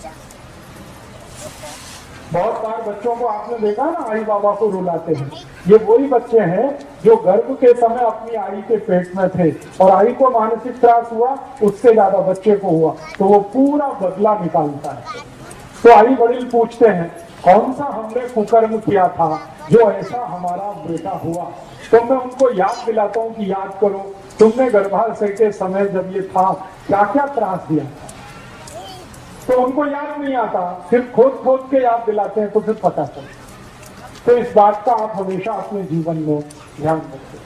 S1: बहुत बार बच्चों को आपने देखा ना, आई बाबा को रुलाते हैं। ये वही बच्चे हैं जो गर्भ के समय अपनी आई के पेट में थे और आई को मानसिक त्रास हुआ, उससे ज्यादा बच्चे को हुआ तो वो पूरा बदला निकालता है। तो आई बड़ील पूछते हैं, कौन सा हमने कुकर्म किया था जो ऐसा हमारा बेटा हुआ? तो मैं उनको याद दिलाता हूँ कि याद करो, तुमने गर्भाशय के समय जब ये था क्या क्या त्रास दिया था। तो उनको याद नहीं आता, फिर खोद खोद के याद दिलाते हैं तो फिर पता चलता। तो इस बात का आप हमेशा अपने जीवन में ध्यान रखें।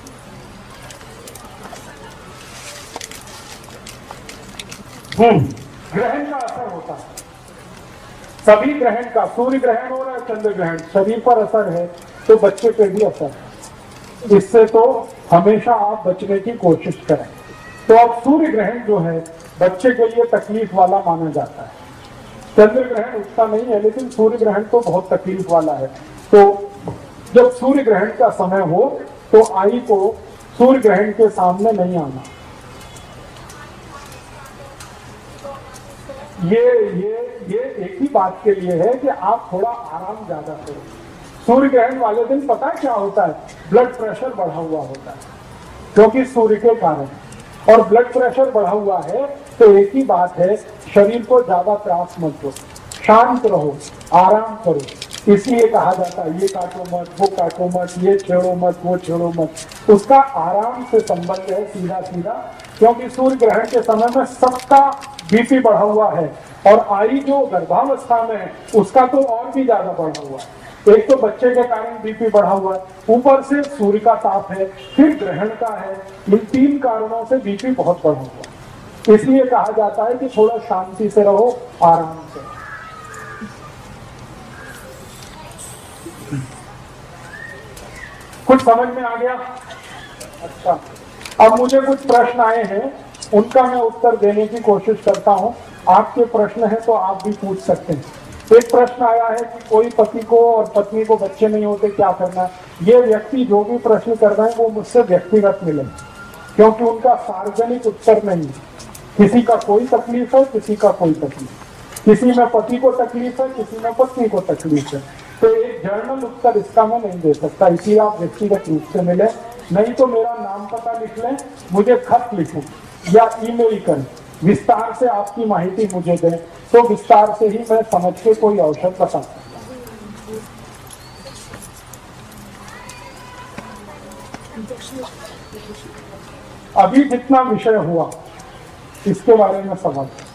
S1: हम्म ग्रहण का असर होता है, सभी ग्रहण का, सूर्य ग्रहण हो रहा है, चंद्र ग्रहण, शरीर पर असर है तो बच्चे पे भी असर है। इससे तो हमेशा आप बचने की कोशिश करें। तो अब सूर्य ग्रहण जो है बच्चे के लिए तकलीफ वाला माना जाता है। चंद्र ग्रहण उतना नहीं है, लेकिन सूर्य ग्रहण तो बहुत तकलीफ वाला है। तो जब सूर्य ग्रहण का समय हो तो आई को सूर्य ग्रहण के सामने नहीं आना। ये ये ये एक ही बात के लिए है कि आप थोड़ा आराम ज्यादा करो। सूर्य ग्रहण वाले दिन पता है क्या होता है? ब्लड प्रेशर बढ़ा हुआ होता है, क्योंकि सूर्य के कारण। और ब्लड प्रेशर बढ़ा हुआ है तो एक ही बात है, शरीर को ज्यादा त्रास मत दो, शांत रहो, आराम करो। इसलिए कहा जाता है ये काटो मत, वो काटो मत, ये छेड़ो मत, वो छेड़ो मत। उसका आराम से संबंध है सीधा सीधा, क्योंकि सूर्य ग्रहण के समय में सबका बीपी बढ़ा हुआ है और आई जो गर्भावस्था में है उसका तो और भी ज्यादा बढ़ा हुआ है। एक तो बच्चे के कारण बीपी बढ़ा हुआ है, ऊपर से सूर्य का ताप है, फिर ग्रहण का है। इन तीन कारणों से बीपी बहुत बढ़ा हुआ है। इसलिए कहा जाता है कि थोड़ा शांति से रहो, आराम से। कुछ समझ में आ गया? अच्छा, अब मुझे कुछ प्रश्न आए हैं, उनका मैं उत्तर देने की कोशिश करता हूं। आपके प्रश्न है तो आप भी पूछ सकते हैं। एक प्रश्न आया है कि कोई पति को और पत्नी को बच्चे नहीं होते, क्या करना है? ये व्यक्ति जो भी प्रश्न कर रहे हैं वो मुझसे व्यक्तिगत मिले, क्योंकि उनका सार्वजनिक उत्तर नहीं है। किसी का कोई तकलीफ है, किसी का कोई तकलीफ, किसी में पति को तकलीफ है, किसी में पत्नी को तकलीफ है। तो एक जर्नल उत्तर इसका मैं नहीं दे सकता, इसलिए आप व्यक्तिगत रूप से मिले। नहीं तो मेरा नाम पता लिख लें, मुझे खत लिखें या ईमेल करें, विस्तार से आपकी माहिती मुझे दें, तो विस्तार से ही मैं समझ के कोई औषध बता सकता हूं। अभी जितना विषय हुआ इसके बारे में समझ